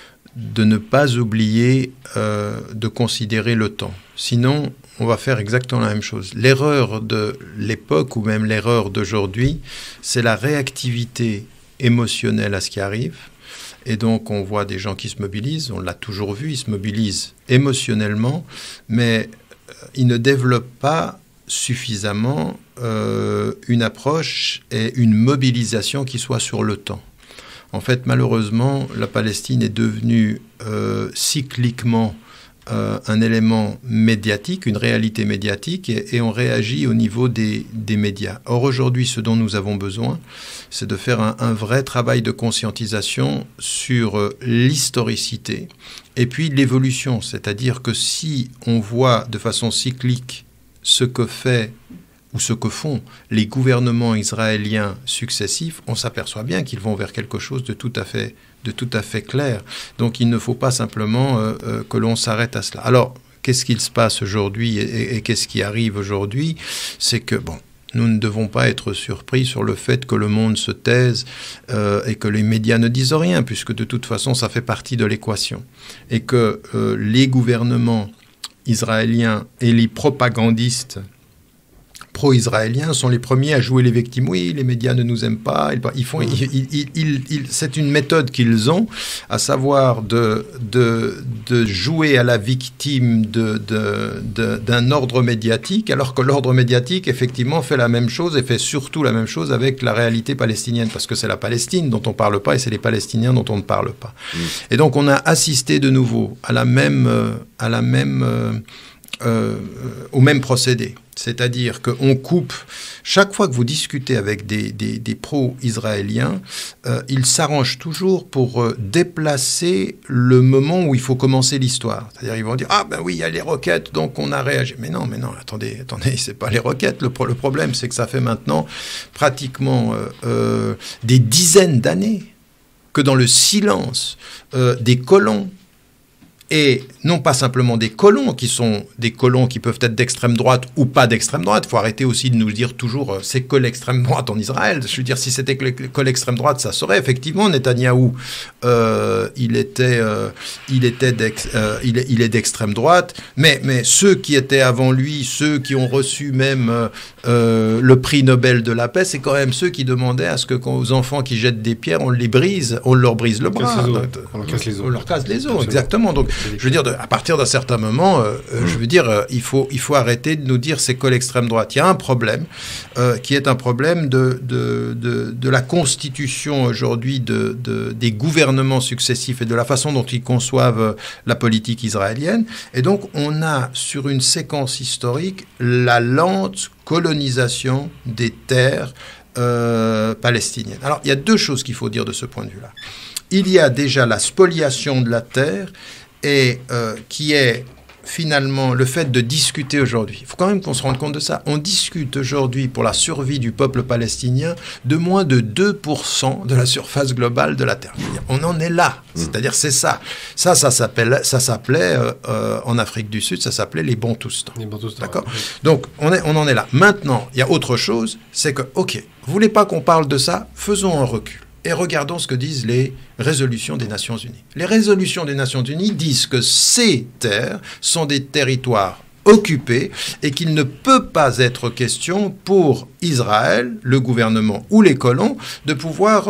de ne pas oublier euh, de considérer le temps. Sinon, on va faire exactement la même chose. L'erreur de l'époque ou même l'erreur d'aujourd'hui, c'est la réactivité émotionnelle à ce qui arrive. Et donc, on voit des gens qui se mobilisent, on l'a toujours vu, ils se mobilisent émotionnellement, mais euh, ils ne développent pas suffisamment euh, une approche et une mobilisation qui soit sur le temps. En fait, malheureusement, la Palestine est devenue euh, cycliquement euh, un élément médiatique, une réalité médiatique, et, et on réagit au niveau des, des médias. Or, aujourd'hui, ce dont nous avons besoin, c'est de faire un, un vrai travail de conscientisation sur euh, l'historicité et puis l'évolution. C'est-à-dire que si on voit de façon cyclique ce que fait ou ce que font les gouvernements israéliens successifs, on s'aperçoit bien qu'ils vont vers quelque chose de tout à fait, de tout à fait clair. Donc il ne faut pas simplement euh, euh, que l'on s'arrête à cela. Alors, qu'est-ce qu'il se passe aujourd'hui et, et, et qu'est-ce qui arrive aujourd'hui ? C'est que, bon, nous ne devons pas être surpris sur le fait que le monde se taise euh, et que les médias ne disent rien, puisque de toute façon, ça fait partie de l'équation. Et que euh, les gouvernements israéliens et les propagandistes pro-israéliens sont les premiers à jouer les victimes. Oui, les médias ne nous aiment pas. Ils font, ils, ils, ils, ils, c'est une méthode qu'ils ont, à savoir de, de, de jouer à la victime de, de, de, d'un ordre médiatique, alors que l'ordre médiatique, effectivement, fait la même chose et fait surtout la même chose avec la réalité palestinienne, parce que c'est la Palestine dont on ne parle pas et c'est les Palestiniens dont on ne parle pas. Mmh. Et donc, on a assisté de nouveau à la même... à la même euh, euh, au même procédé. C'est-à-dire qu'on coupe, chaque fois que vous discutez avec des, des, des pro-israéliens, euh, ils s'arrangent toujours pour euh, déplacer le moment où il faut commencer l'histoire. C'est-à-dire ils vont dire « Ah ben oui, il y a les roquettes, donc on a réagi ». Mais non, mais non, attendez, attendez, c'est pas les roquettes. Le, pro- le problème, c'est que ça fait maintenant pratiquement euh, euh, des dizaines d'années que dans le silence euh, des colons, et non pas simplement des colons, qui sont des colons qui peuvent être d'extrême droite ou pas d'extrême droite. Il faut arrêter aussi de nous dire toujours euh, c'est que l'extrême droite en Israël. Je veux dire, si c'était que, que l'extrême droite, ça serait effectivement Netanyahou. Euh, il était, euh, il était d'ex, euh, il, est, il est d'extrême droite. Mais, mais ceux qui étaient avant lui, ceux qui ont reçu même euh, euh, le prix Nobel de la paix, c'est quand même ceux qui demandaient à ce que quand aux enfants qui jettent des pierres, on les brise, on leur brise le bras. On leur casse les os. On leur casse les os, exactement. Donc, je veux dire, de, à partir d'un certain moment, euh, mmh. je veux dire, euh, il faut, il faut arrêter de nous dire c'est que l'extrême droite. Il y a un problème euh, qui est un problème de, de, de, de la constitution aujourd'hui de, de, des gouvernements successifs et de la façon dont ils conçoivent euh, la politique israélienne. Et donc, on a sur une séquence historique la lente colonisation des terres euh, palestiniennes. Alors, il y a deux choses qu'il faut dire de ce point de vue-là. Il y a déjà la spoliation de la terre et euh, qui est finalement le fait de discuter aujourd'hui. Il faut quand même qu'on se rende compte de ça. On discute aujourd'hui pour la survie du peuple palestinien de moins de deux pour cent de la surface globale de la terre. On en est là. C'est-à-dire c'est ça. Ça, ça s'appelle, ça s'appelait euh, euh, en Afrique du Sud, ça s'appelait les Bantoustans. Les Bantoustans. D'accord. Oui. Donc on est, on en est là. Maintenant, il y a autre chose, c'est que ok, vous voulez pas qu'on parle de ça, faisons un recul. Et regardons ce que disent les résolutions des Nations Unies. Les résolutions des Nations Unies disent que ces terres sont des territoires occupés et qu'il ne peut pas être question pour Israël, le gouvernement ou les colons, de pouvoir euh,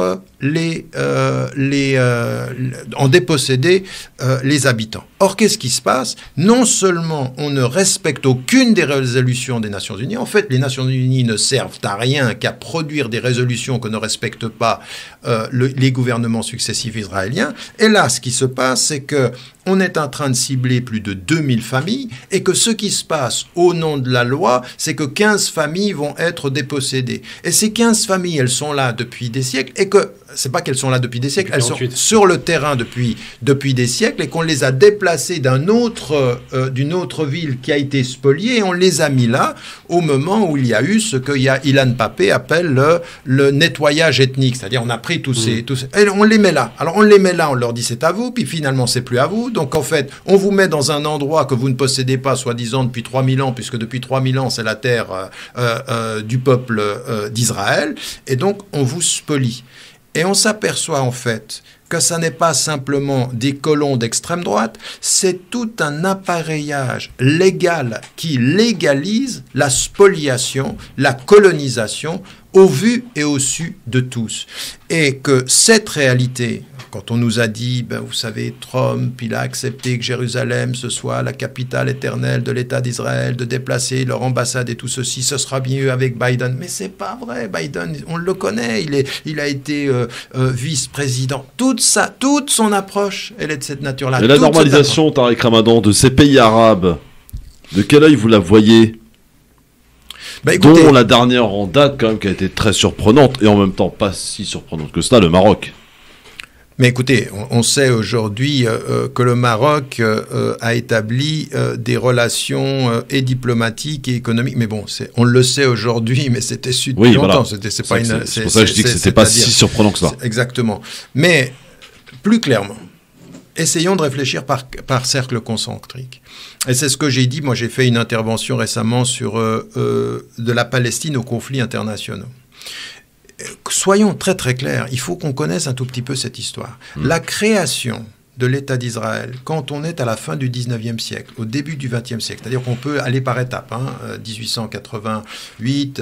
les, euh, les, euh, en déposséder euh, les habitants. Or, qu'est-ce qui se passe? Non seulement on ne respecte aucune des résolutions des Nations Unies, en fait, les Nations Unies ne servent à rien qu'à produire des résolutions que ne respectent pas euh, le, les gouvernements successifs israéliens. Et là, ce qui se passe, c'est que on est en train de cibler plus de deux mille familles et que ce qui se passe au nom de la loi, c'est que quinze familles vont être dépossédées. Et ces quinze familles, elles sont là depuis des siècles et que, c'est pas qu'elles sont là depuis des siècles, elles sont sur le terrain depuis, depuis des siècles et qu'on les a déplacées d'un autre, euh, d'une autre ville qui a été spoliée et on les a mis là au moment où il y a eu ce que Ilan Pappé appelle le, le nettoyage ethnique. C'est-à-dire on a pris tous ces, mmh. tous ces... Et on les met là. Alors on les met là, on leur dit c'est à vous, puis finalement c'est plus à vous. Donc en fait, on vous met dans un endroit que vous ne possédez pas, soi-disant depuis trois mille ans, puisque depuis trois mille ans, c'est la terre euh, euh, du peuple euh, d'Israël. Et donc, on vous spolie. Et on s'aperçoit en fait que ça n'est pas simplement des colons d'extrême droite, c'est tout un appareillage légal qui légalise la spoliation, la colonisation au vu et au su de tous. Et que cette réalité, quand on nous a dit, ben vous savez, Trump, il a accepté que Jérusalem, ce soit la capitale éternelle de l'État d'Israël, de déplacer leur ambassade et tout ceci, ce sera mieux avec Biden. Mais c'est pas vrai, Biden, on le connaît, il, est, il a été euh, euh, vice-président. Toute ça, toute son approche, elle est de cette nature-là. Et la normalisation, Tariq Ramadan, de ces pays arabes, de quel œil vous la voyez? Bah, écoutez, dont la dernière en date, quand même, qui a été très surprenante, et en même temps pas si surprenante que cela, le Maroc. Mais écoutez, on, on sait aujourd'hui euh, que le Maroc euh, a établi euh, des relations euh, et diplomatiques et économiques. Mais bon, c'est, on le sait aujourd'hui, mais c'était su depuis oui, longtemps. Voilà. C'était, c'est, c'est, pas une, c'est, c'est pour ça que je dis que c'était pas si surprenant que ça. Exactement. Mais plus clairement, essayons de réfléchir par, par cercle concentrique. Et c'est ce que j'ai dit. Moi, j'ai fait une intervention récemment sur euh, euh, de la Palestine aux conflits internationaux. Soyons très très clairs, il faut qu'on connaisse un tout petit peu cette histoire. Mmh. La création de l'État d'Israël, quand on est à la fin du dix-neuvième siècle, au début du vingtième siècle, c'est-à-dire qu'on peut aller par étapes, hein, dix-huit cent quatre-vingt-huit,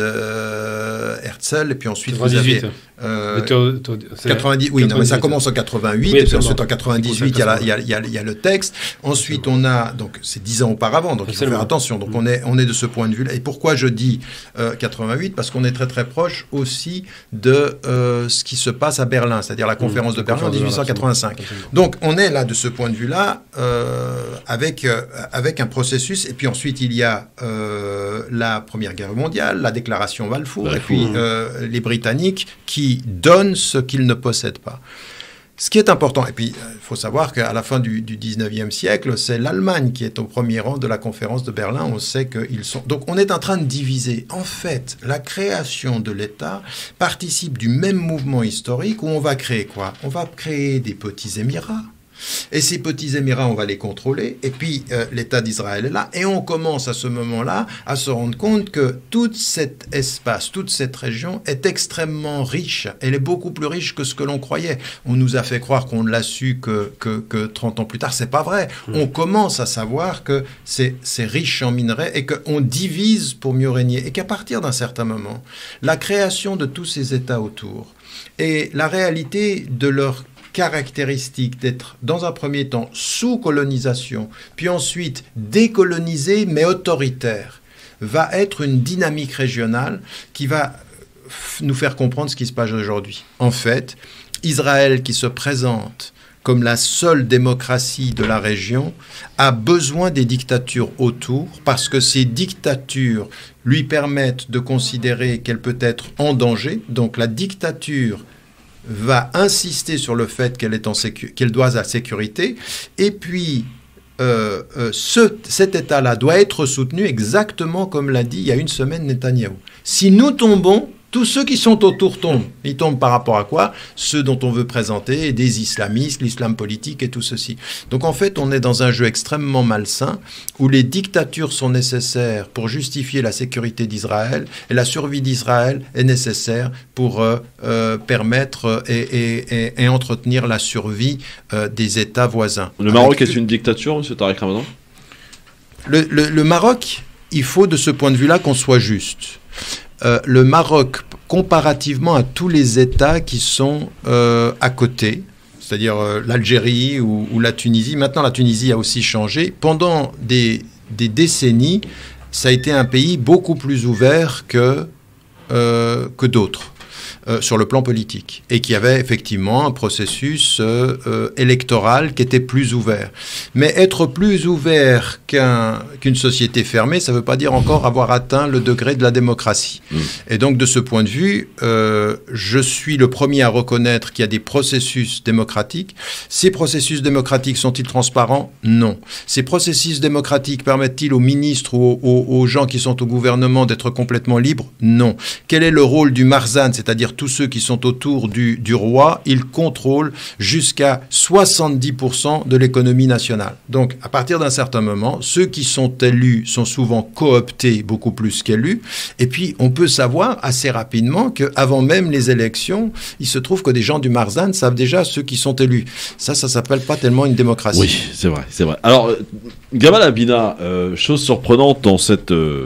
euh, Herzl, et puis ensuite quatre-vingt-dix-huit. Vous avez... Euh, taux, taux, quatre-vingt-dix, oui, non, mais ça commence en quatre-vingt-huit, oui, et puis ensuite en quatre-vingt-dix-huit, il y, a la, il, y a, il, y a, il y a le texte. Ensuite, on a, donc c'est dix ans auparavant, donc absolument. Il faut faire attention. Donc mmh. on, est, on est de ce point de vue-là. Et pourquoi je dis euh, quatre-vingt-huit? Parce qu'on est très très proche aussi de euh, ce qui se passe à Berlin, c'est-à-dire la conférence mmh. de Berlin en dix-huit cent quatre-vingt-cinq. Absolument. Donc on est là de ce point de vue-là euh, avec, euh, avec un processus. Et puis ensuite, il y a euh, la Première Guerre mondiale, la déclaration Balfour, Balfour. Et puis euh, les Britanniques qui donnent ce qu'ils ne possèdent pas. Ce qui est important, et puis il euh, faut savoir qu'à la fin du, du dix-neuvième siècle, c'est l'Allemagne qui est au premier rang de la conférence de Berlin. On sait qu'ils sont... Donc on est en train de diviser. En fait, la création de l'État participe du même mouvement historique où on va créer quoi? On va créer des petits Émirats. Et ces petits Émirats, on va les contrôler. Et puis, euh, l'État d'Israël est là. Et on commence à ce moment-là à se rendre compte que tout cet espace, toute cette région est extrêmement riche. Elle est beaucoup plus riche que ce que l'on croyait. On nous a fait croire qu'on ne l'a su que, que, que trente ans plus tard. C'est pas vrai. Mmh. On commence à savoir que c'est, c'est riche en minerais et qu'on divise pour mieux régner. Et qu'à partir d'un certain moment, la création de tous ces États autour et la réalité de leur caractéristique d'être dans un premier temps sous colonisation, puis ensuite décolonisé mais autoritaire, va être une dynamique régionale qui va nous faire comprendre ce qui se passe aujourd'hui. En fait, Israël qui se présente comme la seule démocratie de la région a besoin des dictatures autour parce que ces dictatures lui permettent de considérer qu'elle peut être en danger. Donc la dictature va insister sur le fait qu'elle est en sécu- qu'elle doit la sécurité, et puis euh, euh, ce, cet État-là doit être soutenu exactement comme l'a dit il y a une semaine Netanyahou. Si nous tombons, tous ceux qui sont autour tombent. Ils tombent par rapport à quoi? Ceux dont on veut présenter des islamistes, l'islam politique et tout ceci. Donc en fait, on est dans un jeu extrêmement malsain où les dictatures sont nécessaires pour justifier la sécurité d'Israël et la survie d'Israël est nécessaire pour euh, euh, permettre et, et, et, et entretenir la survie euh, des États voisins. Le Maroc Avec... est une dictature, M. Tariq Ramadan? le, le, le Maroc, il faut de ce point de vue-là qu'on soit juste. Euh, le Maroc comparativement à tous les États qui sont euh, à côté, c'est-à-dire euh, l'Algérie ou, ou la Tunisie. Maintenant, la Tunisie a aussi changé. Pendant des, des décennies, ça a été un pays beaucoup plus ouvert que, euh, que d'autres. Euh, sur le plan politique, et qui avait effectivement un processus euh, euh, électoral qui était plus ouvert. Mais être plus ouvert qu'un, qu'une société fermée, ça ne veut pas dire encore avoir atteint le degré de la démocratie. Mmh. Et donc, de ce point de vue, euh, je suis le premier à reconnaître qu'il y a des processus démocratiques. Ces processus démocratiques sont-ils transparents? Non. Ces processus démocratiques permettent-ils aux ministres ou aux, aux gens qui sont au gouvernement d'être complètement libres? Non. Quel est le rôle du Marzan, c'est-à-dire tous ceux qui sont autour du, du roi? Ils contrôlent jusqu'à soixante-dix pour cent de l'économie nationale. Donc, à partir d'un certain moment, ceux qui sont élus sont souvent cooptés beaucoup plus qu'élus. Et puis, on peut savoir assez rapidement qu'avant même les élections, il se trouve que des gens du Marzan savent déjà ceux qui sont élus. Ça, ça s'appelle pas tellement une démocratie. Oui, c'est vrai, c'est vrai. Alors, Gamal Abina, euh, chose surprenante dans cette... Euh...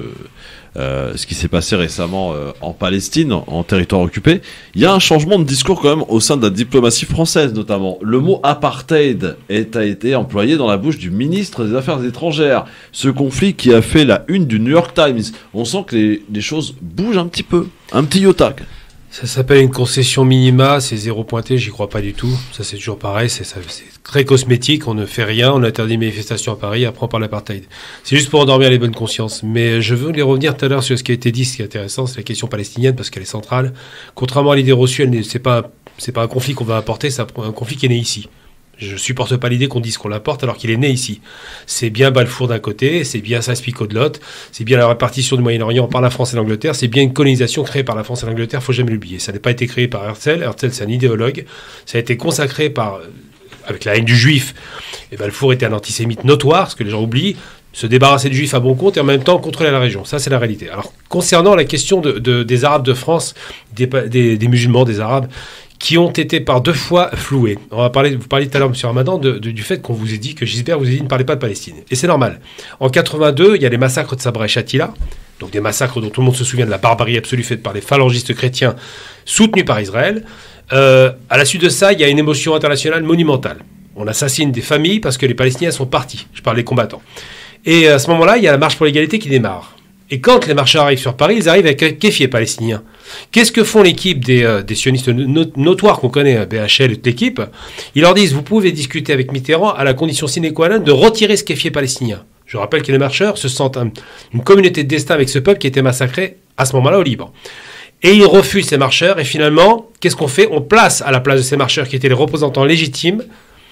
Euh, ce qui s'est passé récemment euh, en Palestine, en territoire occupé, il y a un changement de discours quand même au sein de la diplomatie française notamment. Le mot apartheid est, a été employé dans la bouche du ministre des Affaires étrangères. Ce conflit qui a fait la une du New York Times. On sent que les, les choses bougent un petit peu, un petit iota. Ça s'appelle une concession minima, c'est zéro pointé, j'y crois pas du tout. Ça c'est toujours pareil, c'est, ça, c'est très cosmétique, on ne fait rien, on interdit les manifestations à Paris, après on parle d'apartheid. C'est juste pour endormir les bonnes consciences. Mais je veux les revenir tout à l'heure sur ce qui a été dit, ce qui est intéressant, c'est la question palestinienne, parce qu'elle est centrale. Contrairement à l'idée reçue, elle n'est, c'est pas, c'est pas un conflit qu'on va apporter, c'est un conflit qui est né ici. Je supporte pas l'idée qu'on dise qu'on l'apporte alors qu'il est né ici. C'est bien Balfour d'un côté, c'est bien Sykes-Picot de l'autre, c'est bien la répartition du Moyen-Orient par la France et l'Angleterre, c'est bien une colonisation créée par la France et l'Angleterre, faut jamais l'oublier. Ça n'a pas été créé par Herzl, Herzl c'est un idéologue, ça a été consacré par, avec la haine du juif, et Balfour était un antisémite notoire, ce que les gens oublient, se débarrasser du juif à bon compte et en même temps contrôler la région. Ça, c'est la réalité. Alors, concernant la question de, de, des Arabes de France, des, des, des musulmans, des Arabes, qui ont été par deux fois floués. On va parler, vous parliez tout à l'heure, M. Ramadan, de, de, du fait qu'on vous ait dit, que Gisbert vous ait dit ne parlez pas de Palestine. Et c'est normal. En quatre-vingt-deux, il y a les massacres de Sabra et Shatila, donc des massacres dont tout le monde se souvient de la barbarie absolue faite par les phalangistes chrétiens soutenus par Israël. Euh, à la suite de ça, il y a une émotion internationale monumentale. On assassine des familles parce que les Palestiniens sont partis. Je parle des combattants. Et à ce moment-là, il y a la marche pour l'égalité qui démarre. Et quand les marcheurs arrivent sur Paris, ils arrivent avec un kéfier palestinien. Qu'est-ce que font l'équipe des, euh, des sionistes no- notoires qu'on connaît, B H L et toute l'équipe? Ils leur disent, vous pouvez discuter avec Mitterrand à la condition sine qua non de retirer ce kéfier palestinien. Je rappelle que les marcheurs se sentent un, une communauté de destin avec ce peuple qui était massacré à ce moment-là au Liban. Et ils refusent ces marcheurs, et finalement, qu'est-ce qu'on fait? On place à la place de ces marcheurs qui étaient les représentants légitimes,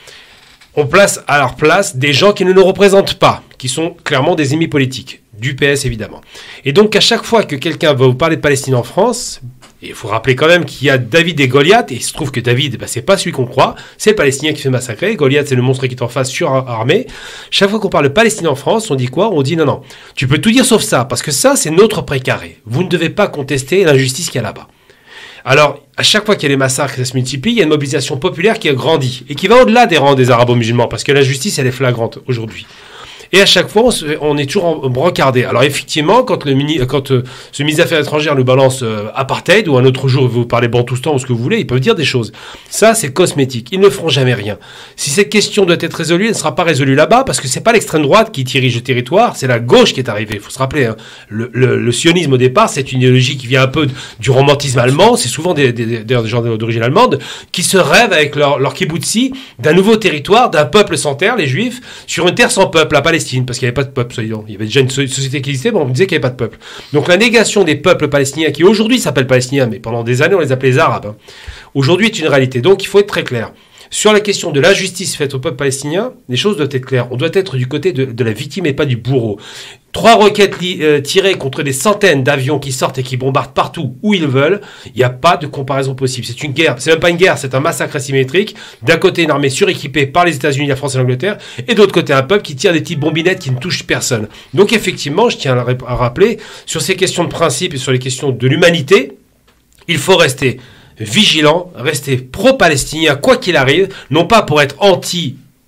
on place à leur place des gens qui ne nous représentent pas, qui sont clairement des ennemis politiques, du P S évidemment. Et donc à chaque fois que quelqu'un va vous parler de Palestine en France, et il faut rappeler quand même qu'il y a David et Goliath, et il se trouve que David, bah, c'est pas celui qu'on croit, c'est le Palestinien qui se fait massacrer, Goliath c'est le monstre qui est en face surarmé. Chaque fois qu'on parle de Palestine en France, on dit quoi? On dit non, non, tu peux tout dire sauf ça, parce que ça c'est notre précaré. Vous ne devez pas contester l'injustice qu'il y a là-bas. Alors, à chaque fois qu'il y a les massacres qui se multiplient, il y a une mobilisation populaire qui a grandi et qui va au-delà des rangs des arabo-musulmans, parce que la justice, elle est flagrante aujourd'hui. Et à chaque fois, on, se, on est toujours en brocardé. Alors effectivement, quand, le mini, quand euh, ce ministre des Affaires étrangères nous balance euh, apartheid, ou un autre jour, vous parlez bantoustan ou ce que vous voulez, ils peuvent dire des choses. Ça, c'est cosmétique. Ils ne feront jamais rien. Si cette question doit être résolue, elle ne sera pas résolue là-bas, parce que c'est pas l'extrême droite qui dirige le territoire, c'est la gauche qui est arrivée. Il faut se rappeler, hein, le, le, le sionisme au départ, c'est une idéologie qui vient un peu du romantisme allemand. C'est souvent des, des, des, des gens d'origine allemande qui se rêvent avec leur, leur kibbutzi d'un nouveau territoire, d'un peuple sans terre, les juifs, sur une terre sans peuple, la Palestine. Parce qu'il n'y avait pas de peuple, soyons. Il y avait déjà une société qui existait, mais on disait qu'il n'y avait pas de peuple. Donc la négation des peuples palestiniens, qui aujourd'hui s'appellent palestiniens, mais pendant des années on les appelait les arabes, hein, aujourd'hui est une réalité. Donc il faut être très clair. Sur la question de l'injustice faite au peuple palestinien, les choses doivent être claires. On doit être du côté de, de la victime et pas du bourreau. Trois roquettes li, euh, tirées contre des centaines d'avions qui sortent et qui bombardent partout où ils veulent, il n'y a pas de comparaison possible. C'est une guerre, c'est même pas une guerre, c'est un massacre asymétrique. D'un côté une armée suréquipée par les États-Unis, la France et l'Angleterre, et de l'autre côté un peuple qui tire des petites bombinettes qui ne touchent personne. Donc effectivement, je tiens à, à rappeler, sur ces questions de principe et sur les questions de l'humanité, il faut rester vigilant, rester pro-palestinien, quoi qu'il arrive, non pas pour être anti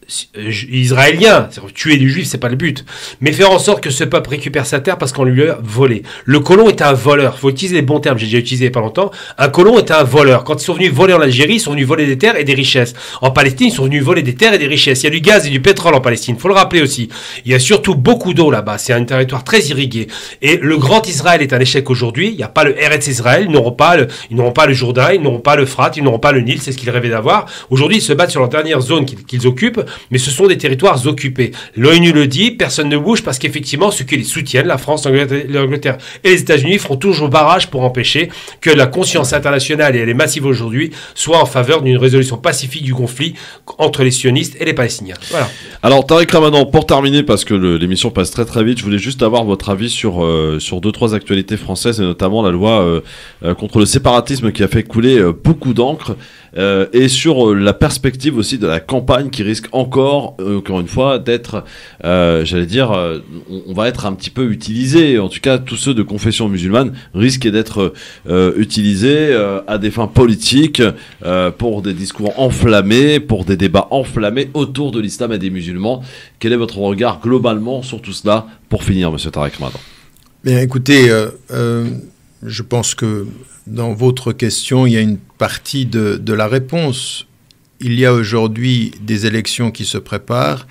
israélien, tuer des juifs, c'est pas le but, mais faire en sorte que ce peuple récupère sa terre parce qu'on lui a volé. Le colon était un voleur, il faut utiliser les bons termes, j'ai déjà utilisé il y a pas longtemps. Un colon était un voleur. Quand ils sont venus voler en Algérie, ils sont venus voler des terres et des richesses. En Palestine, ils sont venus voler des terres et des richesses. Il y a du gaz et du pétrole en Palestine, faut le rappeler aussi. Il y a surtout beaucoup d'eau là-bas, c'est un territoire très irrigué. Et le grand Israël est un échec aujourd'hui, il n'y a pas le Eretz Israël, ils n'auront pas le, ils n'auront pas le Jourdain, ils n'auront pas le Frat, ils n'auront pas le Nil, c'est ce qu'ils rêvaient d'avoir. Aujourd'hui, ils se battent sur leur dernière zone qu'ils, qu'ils occupent, mais ce sont des territoires occupés. L'ONU le dit, personne ne bouge parce qu'effectivement, ceux qui les soutiennent, la France, l'Angleterre et les États-Unis, feront toujours barrage pour empêcher que la conscience internationale, et elle est massive aujourd'hui, soit en faveur d'une résolution pacifique du conflit entre les sionistes et les Palestiniens. Voilà. Alors, Tariq Ramadan, pour terminer, parce que le, l'émission passe très très vite, je voulais juste avoir votre avis sur, euh, sur deux, trois actualités françaises, et notamment la loi euh, euh, contre le séparatisme qui a fait couler euh, beaucoup d'encre. Euh, et sur euh, la perspective aussi de la campagne qui risque encore, euh, encore une fois, d'être, euh, j'allais dire, euh, on, on va être un petit peu utilisé. En tout cas, tous ceux de confession musulmane risquent d'être euh, utilisés euh, à des fins politiques, euh, pour des discours enflammés, pour des débats enflammés autour de l'islam et des musulmans. Quel est votre regard globalement sur tout cela pour finir, Monsieur Tariq Ramadan? Bien, écoutez, euh, euh, je pense que dans votre question, il y a une partie de, de la réponse. Il y a aujourd'hui des élections qui se préparent.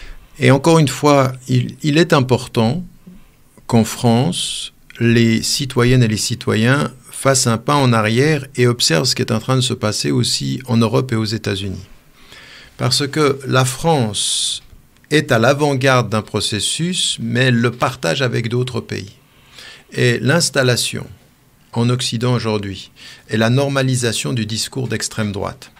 Et encore une fois, il, il est important qu'en France, les citoyennes et les citoyens fassent un pas en arrière et observent ce qui est en train de se passer aussi en Europe et aux États-Unis. Parce que la France est à l'avant-garde d'un processus, mais elle le partage avec d'autres pays. Et l'installation en Occident aujourd'hui est la normalisation du discours d'extrême droite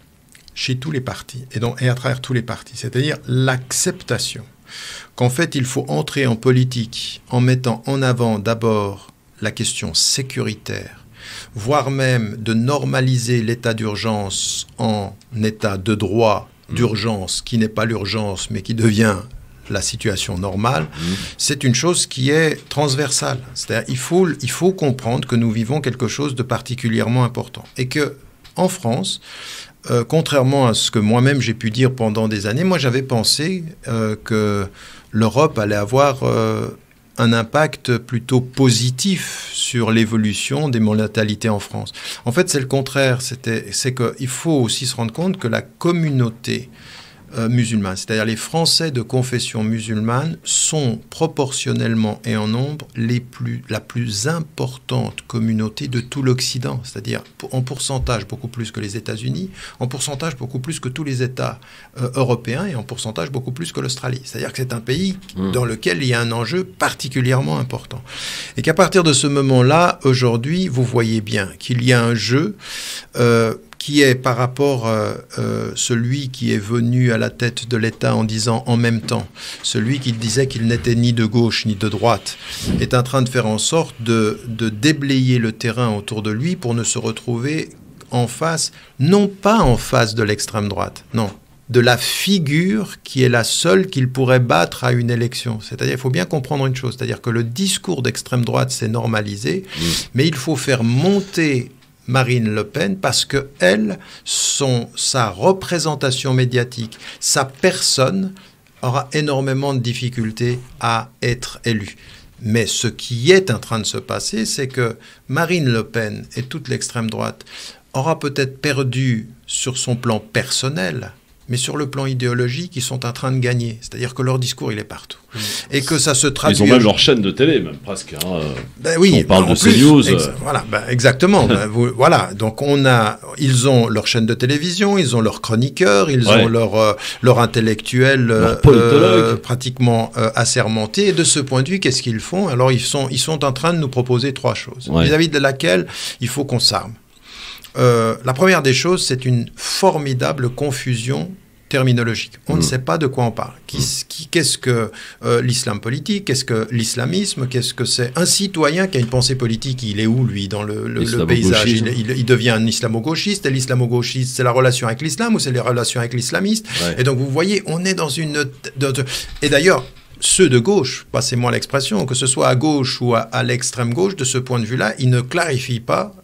chez tous les partis et, donc, et à travers tous les partis, c'est-à-dire l'acceptation qu'en fait il faut entrer en politique en mettant en avant d'abord la question sécuritaire, voire même de normaliser l'état d'urgence en état de droit d'urgence qui n'est pas l'urgence mais qui devient la situation normale, mmh. c'est une chose qui est transversale. C'est-à-dire il faut, il faut comprendre que nous vivons quelque chose de particulièrement important. Et que en France, euh, contrairement à ce que moi-même j'ai pu dire pendant des années, moi j'avais pensé euh, que l'Europe allait avoir euh, un impact plutôt positif sur l'évolution des mentalités en France. En fait, c'est le contraire. C'était, c'est qu'il faut aussi se rendre compte que la communauté Euh, musulmanes, c'est-à-dire les Français de confession musulmane sont proportionnellement et en nombre les plus, la plus importante communauté de tout l'Occident, c'est-à-dire en pourcentage beaucoup plus que les États-Unis, en pourcentage beaucoup plus que tous les États euh, européens et en pourcentage beaucoup plus que l'Australie. C'est-à-dire que c'est un pays mmh. dans lequel il y a un enjeu particulièrement important. Et qu'à partir de ce moment-là, aujourd'hui, vous voyez bien qu'il y a un jeu euh, qui est par rapport à euh, celui qui est venu à la tête de l'État en disant en même temps, celui qui disait qu'il n'était ni de gauche ni de droite, est en train de faire en sorte de, de déblayer le terrain autour de lui pour ne se retrouver en face, non pas en face de l'extrême droite, non, de la figure qui est la seule qu'il pourrait battre à une élection. C'est-à-dire, il faut bien comprendre une chose, c'est-à-dire que le discours d'extrême droite s'est normalisé, mmh. mais il faut faire monter Marine Le Pen parce que elle, son, sa représentation médiatique, sa personne aura énormément de difficultés à être élue. Mais ce qui est en train de se passer, c'est que Marine Le Pen et toute l'extrême droite aura peut-être perdu sur son plan personnel, mais sur le plan idéologique, ils sont en train de gagner. C'est-à-dire que leur discours, il est partout. Mmh. Et que ça se traduit... Ils ont même leur chaîne de télé, même, presque. Hein. Ben oui, on parle ben de CNews. Ex- voilà, ben exactement. ben vous, voilà, donc on a... Ils ont leur chaîne de télévision, ils ont leurs chroniqueurs, ils ouais. ont leur, euh, leur intellectuel leur euh, pratiquement euh, assermenté. Et de ce point de vue, qu'est-ce qu'ils font? Alors, ils sont, ils sont en train de nous proposer trois choses, ouais. vis-à-vis de laquelle il faut qu'on s'arme. Euh, la première des choses, c'est une formidable confusion terminologique. On mmh. ne sait pas de quoi on parle. Qui, qui, qu'est-ce que euh, l'islam politique? Qu'est-ce que l'islamisme? Qu'est-ce que c'est? Un citoyen qui a une pensée politique, il est où, lui, dans le, le, le paysage? il, il, il devient un islamo-gauchiste. Et l'islamo-gauchiste, c'est la relation avec l'islam ou c'est les relations avec l'islamiste? Ouais. Et donc, vous voyez, on est dans une... De, de, et d'ailleurs, ceux de gauche, passez-moi l'expression, que ce soit à gauche ou à, à l'extrême gauche, de ce point de vue-là, ils ne clarifient pas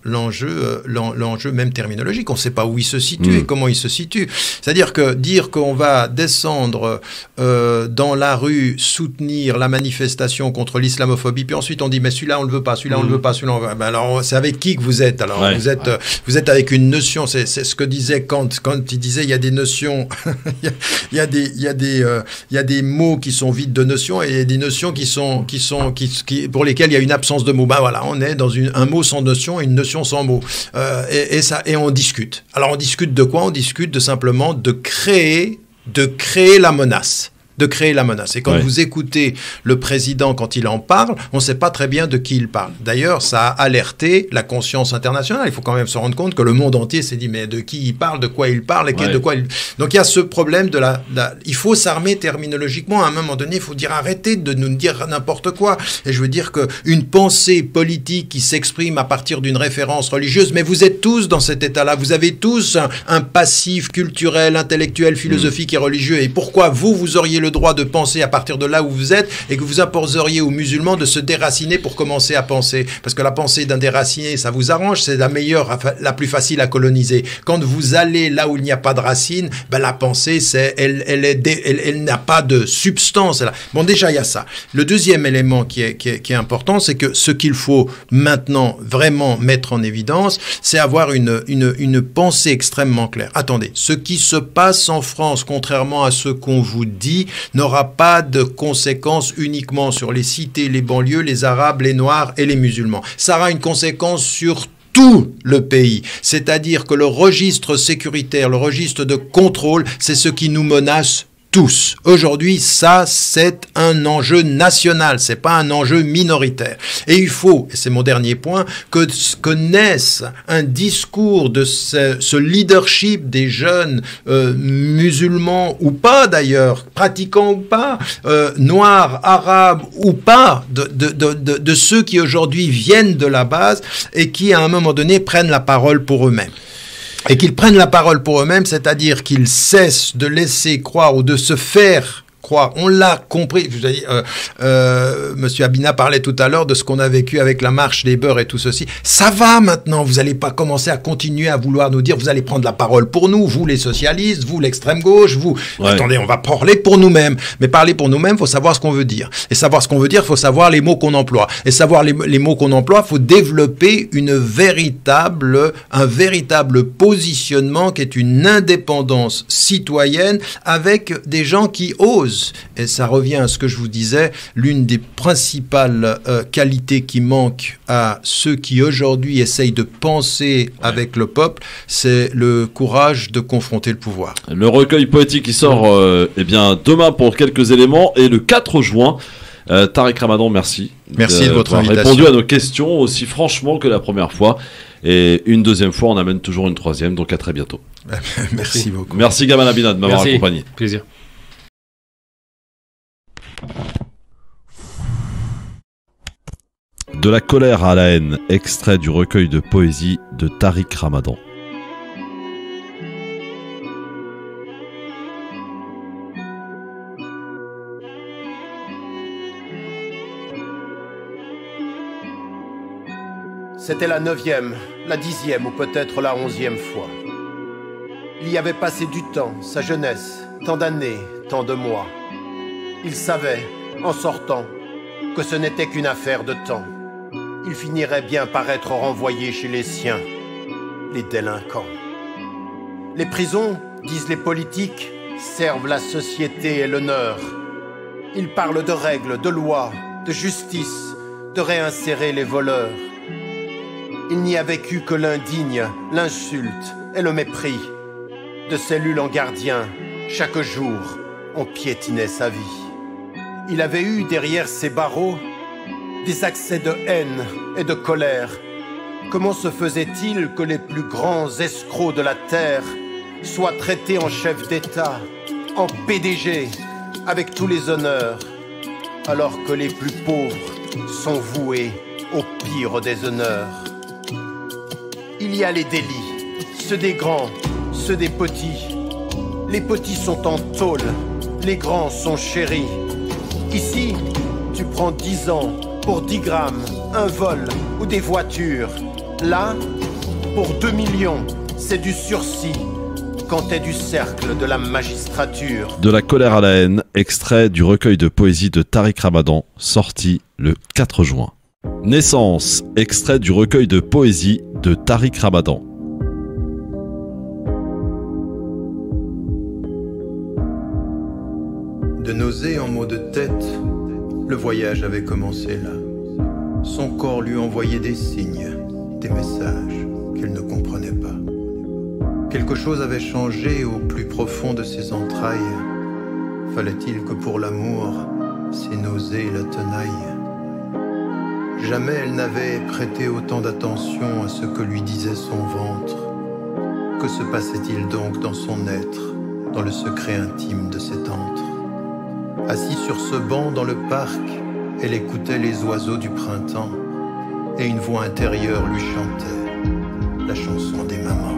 l'enjeu, euh, l'en, l'enjeu même terminologique. On ne sait pas où il se situe mmh. et comment il se situe. C'est-à-dire que dire qu'on va descendre euh, dans la rue, soutenir la manifestation contre l'islamophobie, puis ensuite on dit mais celui-là on le veut pas, celui-là mmh. on le veut pas, celui-là on veut. Ben alors c'est avec qui que vous êtes alors ouais. Vous êtes, ouais. euh, vous êtes avec une notion. C'est, c'est ce que disait Kant quand il disait il y a des notions, il, y a, il y a des, il y a des, euh, il y a des mots qui sont vides de notions et des notions qui sont, qui sont, qui, qui pour lesquelles il y a une absence de mots. Ben voilà, on est dans une, un mot sans notion et une notion sans mots. Euh, et, et ça, et on discute. Alors on discute de quoi? On discute de simplement de créer, de créer la menace. de créer la menace. Et quand ouais. vous écoutez le président quand il en parle, on ne sait pas très bien de qui il parle. D'ailleurs, ça a alerté la conscience internationale. Il faut quand même se rendre compte que le monde entier s'est dit mais de qui il parle, de quoi il parle, et ouais. de quoi il... Donc il y a ce problème de la, la... Il faut s'armer terminologiquement. À un moment donné, il faut dire arrêtez de nous dire n'importe quoi. Et je veux dire qu'une pensée politique qui s'exprime à partir d'une référence religieuse, mais vous êtes tous dans cet état-là. Vous avez tous un, un passif culturel, intellectuel, philosophique mmh. et religieux. Et pourquoi vous, vous auriez le droit de penser à partir de là où vous êtes et que vous imposeriez aux musulmans de se déraciner pour commencer à penser? Parce que la pensée d'un déraciné, ça vous arrange, c'est la meilleure, la plus facile à coloniser. Quand vous allez là où il n'y a pas de racine, ben la pensée, c'est, elle, elle, est dé, elle, elle n'a pas de substance. Bon, déjà, il y a ça. Le deuxième élément qui est, qui est, qui est important, c'est que ce qu'il faut maintenant vraiment mettre en évidence, c'est avoir une, une, une pensée extrêmement claire. Attendez, ce qui se passe en France, contrairement à ce qu'on vous dit, n'aura pas de conséquences uniquement sur les cités, les banlieues, les Arabes, les Noirs et les musulmans. Ça aura une conséquence sur tout le pays. C'est-à-dire que le registre sécuritaire, le registre de contrôle, c'est ce qui nous menace tous. Aujourd'hui, ça, c'est un enjeu national, c'est pas un enjeu minoritaire. Et il faut, et c'est mon dernier point, que, que naisse un discours de ce, ce leadership des jeunes euh, musulmans ou pas d'ailleurs, pratiquants ou pas, euh, noirs, arabes ou pas, de, de, de, de, de ceux qui aujourd'hui viennent de la base et qui à un moment donné prennent la parole pour eux-mêmes. Et qu'ils prennent la parole pour eux-mêmes, c'est-à-dire qu'ils cessent de laisser croire ou de se faire croire. On l'a compris. Je vous ai dit, euh, euh, Monsieur Abina parlait tout à l'heure de ce qu'on a vécu avec la marche des beurs et tout ceci. Ça va maintenant. Vous n'allez pas commencer à continuer à vouloir nous dire, vous allez prendre la parole pour nous, vous les socialistes, vous l'extrême gauche, vous. Ouais. Attendez, on va parler pour nous-mêmes. Mais parler pour nous-mêmes, il faut savoir ce qu'on veut dire. Et savoir ce qu'on veut dire, il faut savoir les mots qu'on emploie. Et savoir les, les mots qu'on emploie, il faut développer une véritable, un véritable positionnement qui est une indépendance citoyenne avec des gens qui osent. Et ça revient à ce que je vous disais, l'une des principales euh, qualités qui manquent à ceux qui aujourd'hui essayent de penser ouais. avec le peuple, c'est le courage de confronter le pouvoir. Le recueil poétique qui sort euh, eh bien, demain pour quelques éléments et le quatre juin. Euh, Tariq Ramadan, merci. Merci de, de votre invitation. Répondu à nos questions aussi franchement que la première fois. Et une deuxième fois, on amène toujours une troisième, donc à très bientôt. Merci, merci beaucoup. Merci Gamal Abina de m'avoir merci. accompagné. Plaisir. De la colère à la haine, extrait du recueil de poésie de Tariq Ramadan. C'était la neuvième, la dixième ou peut-être la onzième fois. Il y avait passé du temps, sa jeunesse, tant d'années, tant de mois. Il savait, en sortant, que ce n'était qu'une affaire de temps. Il finirait bien par être renvoyé chez les siens, les délinquants. Les prisons, disent les politiques, servent la société et l'honneur. Ils parlent de règles, de lois, de justice, de réinsérer les voleurs. Il n'y a vécu que l'indigne, l'insulte et le mépris. De cellule en gardien, chaque jour, on piétinait sa vie. Il avait eu derrière ses barreaux des accès de haine et de colère. Comment se faisait-il que les plus grands escrocs de la terre soient traités en chef d'État, en P D G, avec tous les honneurs, alors que les plus pauvres sont voués au pire des honneurs? Il y a les délits, ceux des grands, ceux des petits. Les petits sont en tôle, les grands sont chéris. Ici, tu prends dix ans pour dix grammes, un vol ou des voitures. Là, Pour deux millions, c'est du sursis quand t'es du cercle de la magistrature. De la colère à la haine, extrait du recueil de poésie de Tariq Ramadan, sorti le quatre juin. Naissance, extrait du recueil de poésie de Tariq Ramadan. De nausée en maux de tête, le voyage avait commencé là. Son corps lui envoyait des signes, des messages qu'elle ne comprenait pas. Quelque chose avait changé au plus profond de ses entrailles. Fallait-il que pour l'amour, ces nausées la tenaillent? Jamais elle n'avait prêté autant d'attention à ce que lui disait son ventre. Que se passait-il donc dans son être, dans le secret intime de cet antre? Assise sur ce banc dans le parc, elle écoutait les oiseaux du printemps et une voix intérieure lui chantait la chanson des mamans.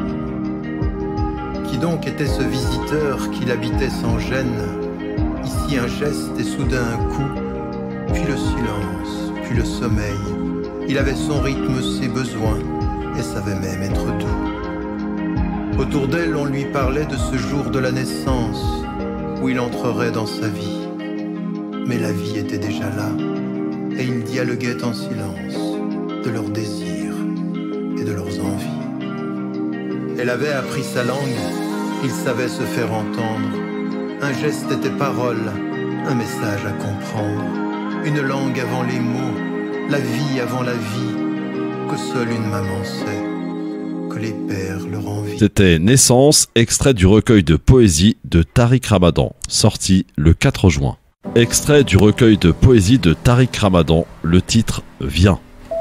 Qui donc était ce visiteur qui l'habitait sans gêne? Ici un geste et soudain un coup, puis le silence, puis le sommeil. Il avait son rythme, ses besoins et savait même être doux. Autour d'elle, on lui parlait de ce jour de la naissance où il entrerait dans sa vie. Mais la vie était déjà là et ils dialoguaient en silence de leurs désirs et de leurs envies. Elle avait appris sa langue, il savait se faire entendre. Un geste était parole, un message à comprendre. Une langue avant les mots, la vie avant la vie, que seule une maman sait, que les pères leur envient. C'était Naissance, extrait du recueil de poésie de Tariq Ramadan, sorti le quatre juin. Extrait du recueil de poésie de Tariq Ramadan, le titre « Viens ».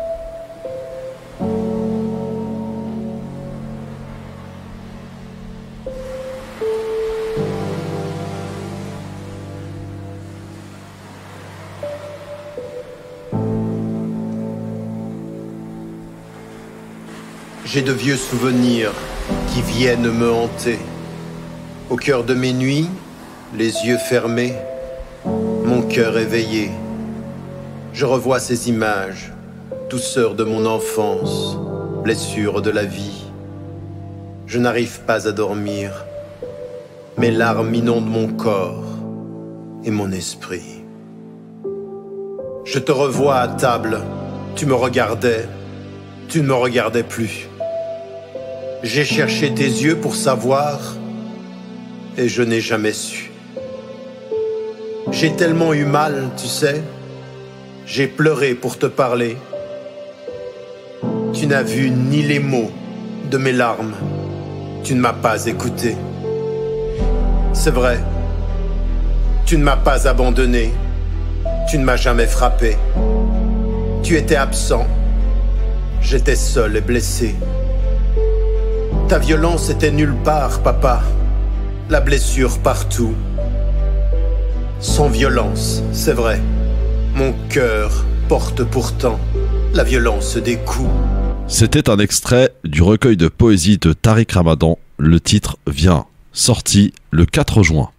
J'ai de vieux souvenirs qui viennent me hanter. Au cœur de mes nuits, les yeux fermés, mon cœur éveillé. Je revois ces images, douceur de mon enfance, blessure de la vie. Je n'arrive pas à dormir. Mes larmes inondent mon corps et mon esprit. Je te revois à table, tu me regardais, tu ne me regardais plus. J'ai cherché tes yeux pour savoir, et je n'ai jamais su. J'ai tellement eu mal, tu sais, j'ai pleuré pour te parler. Tu n'as vu ni les mots de mes larmes, tu ne m'as pas écouté. C'est vrai, tu ne m'as pas abandonné, tu ne m'as jamais frappé. Tu étais absent, j'étais seul et blessé. Ta violence était nulle part, papa, la blessure partout. Sans violence, c'est vrai, mon cœur porte pourtant la violence des coups. C'était un extrait du recueil de poésie de Tariq Ramadan, le titre « Viens », sorti le quatre juin.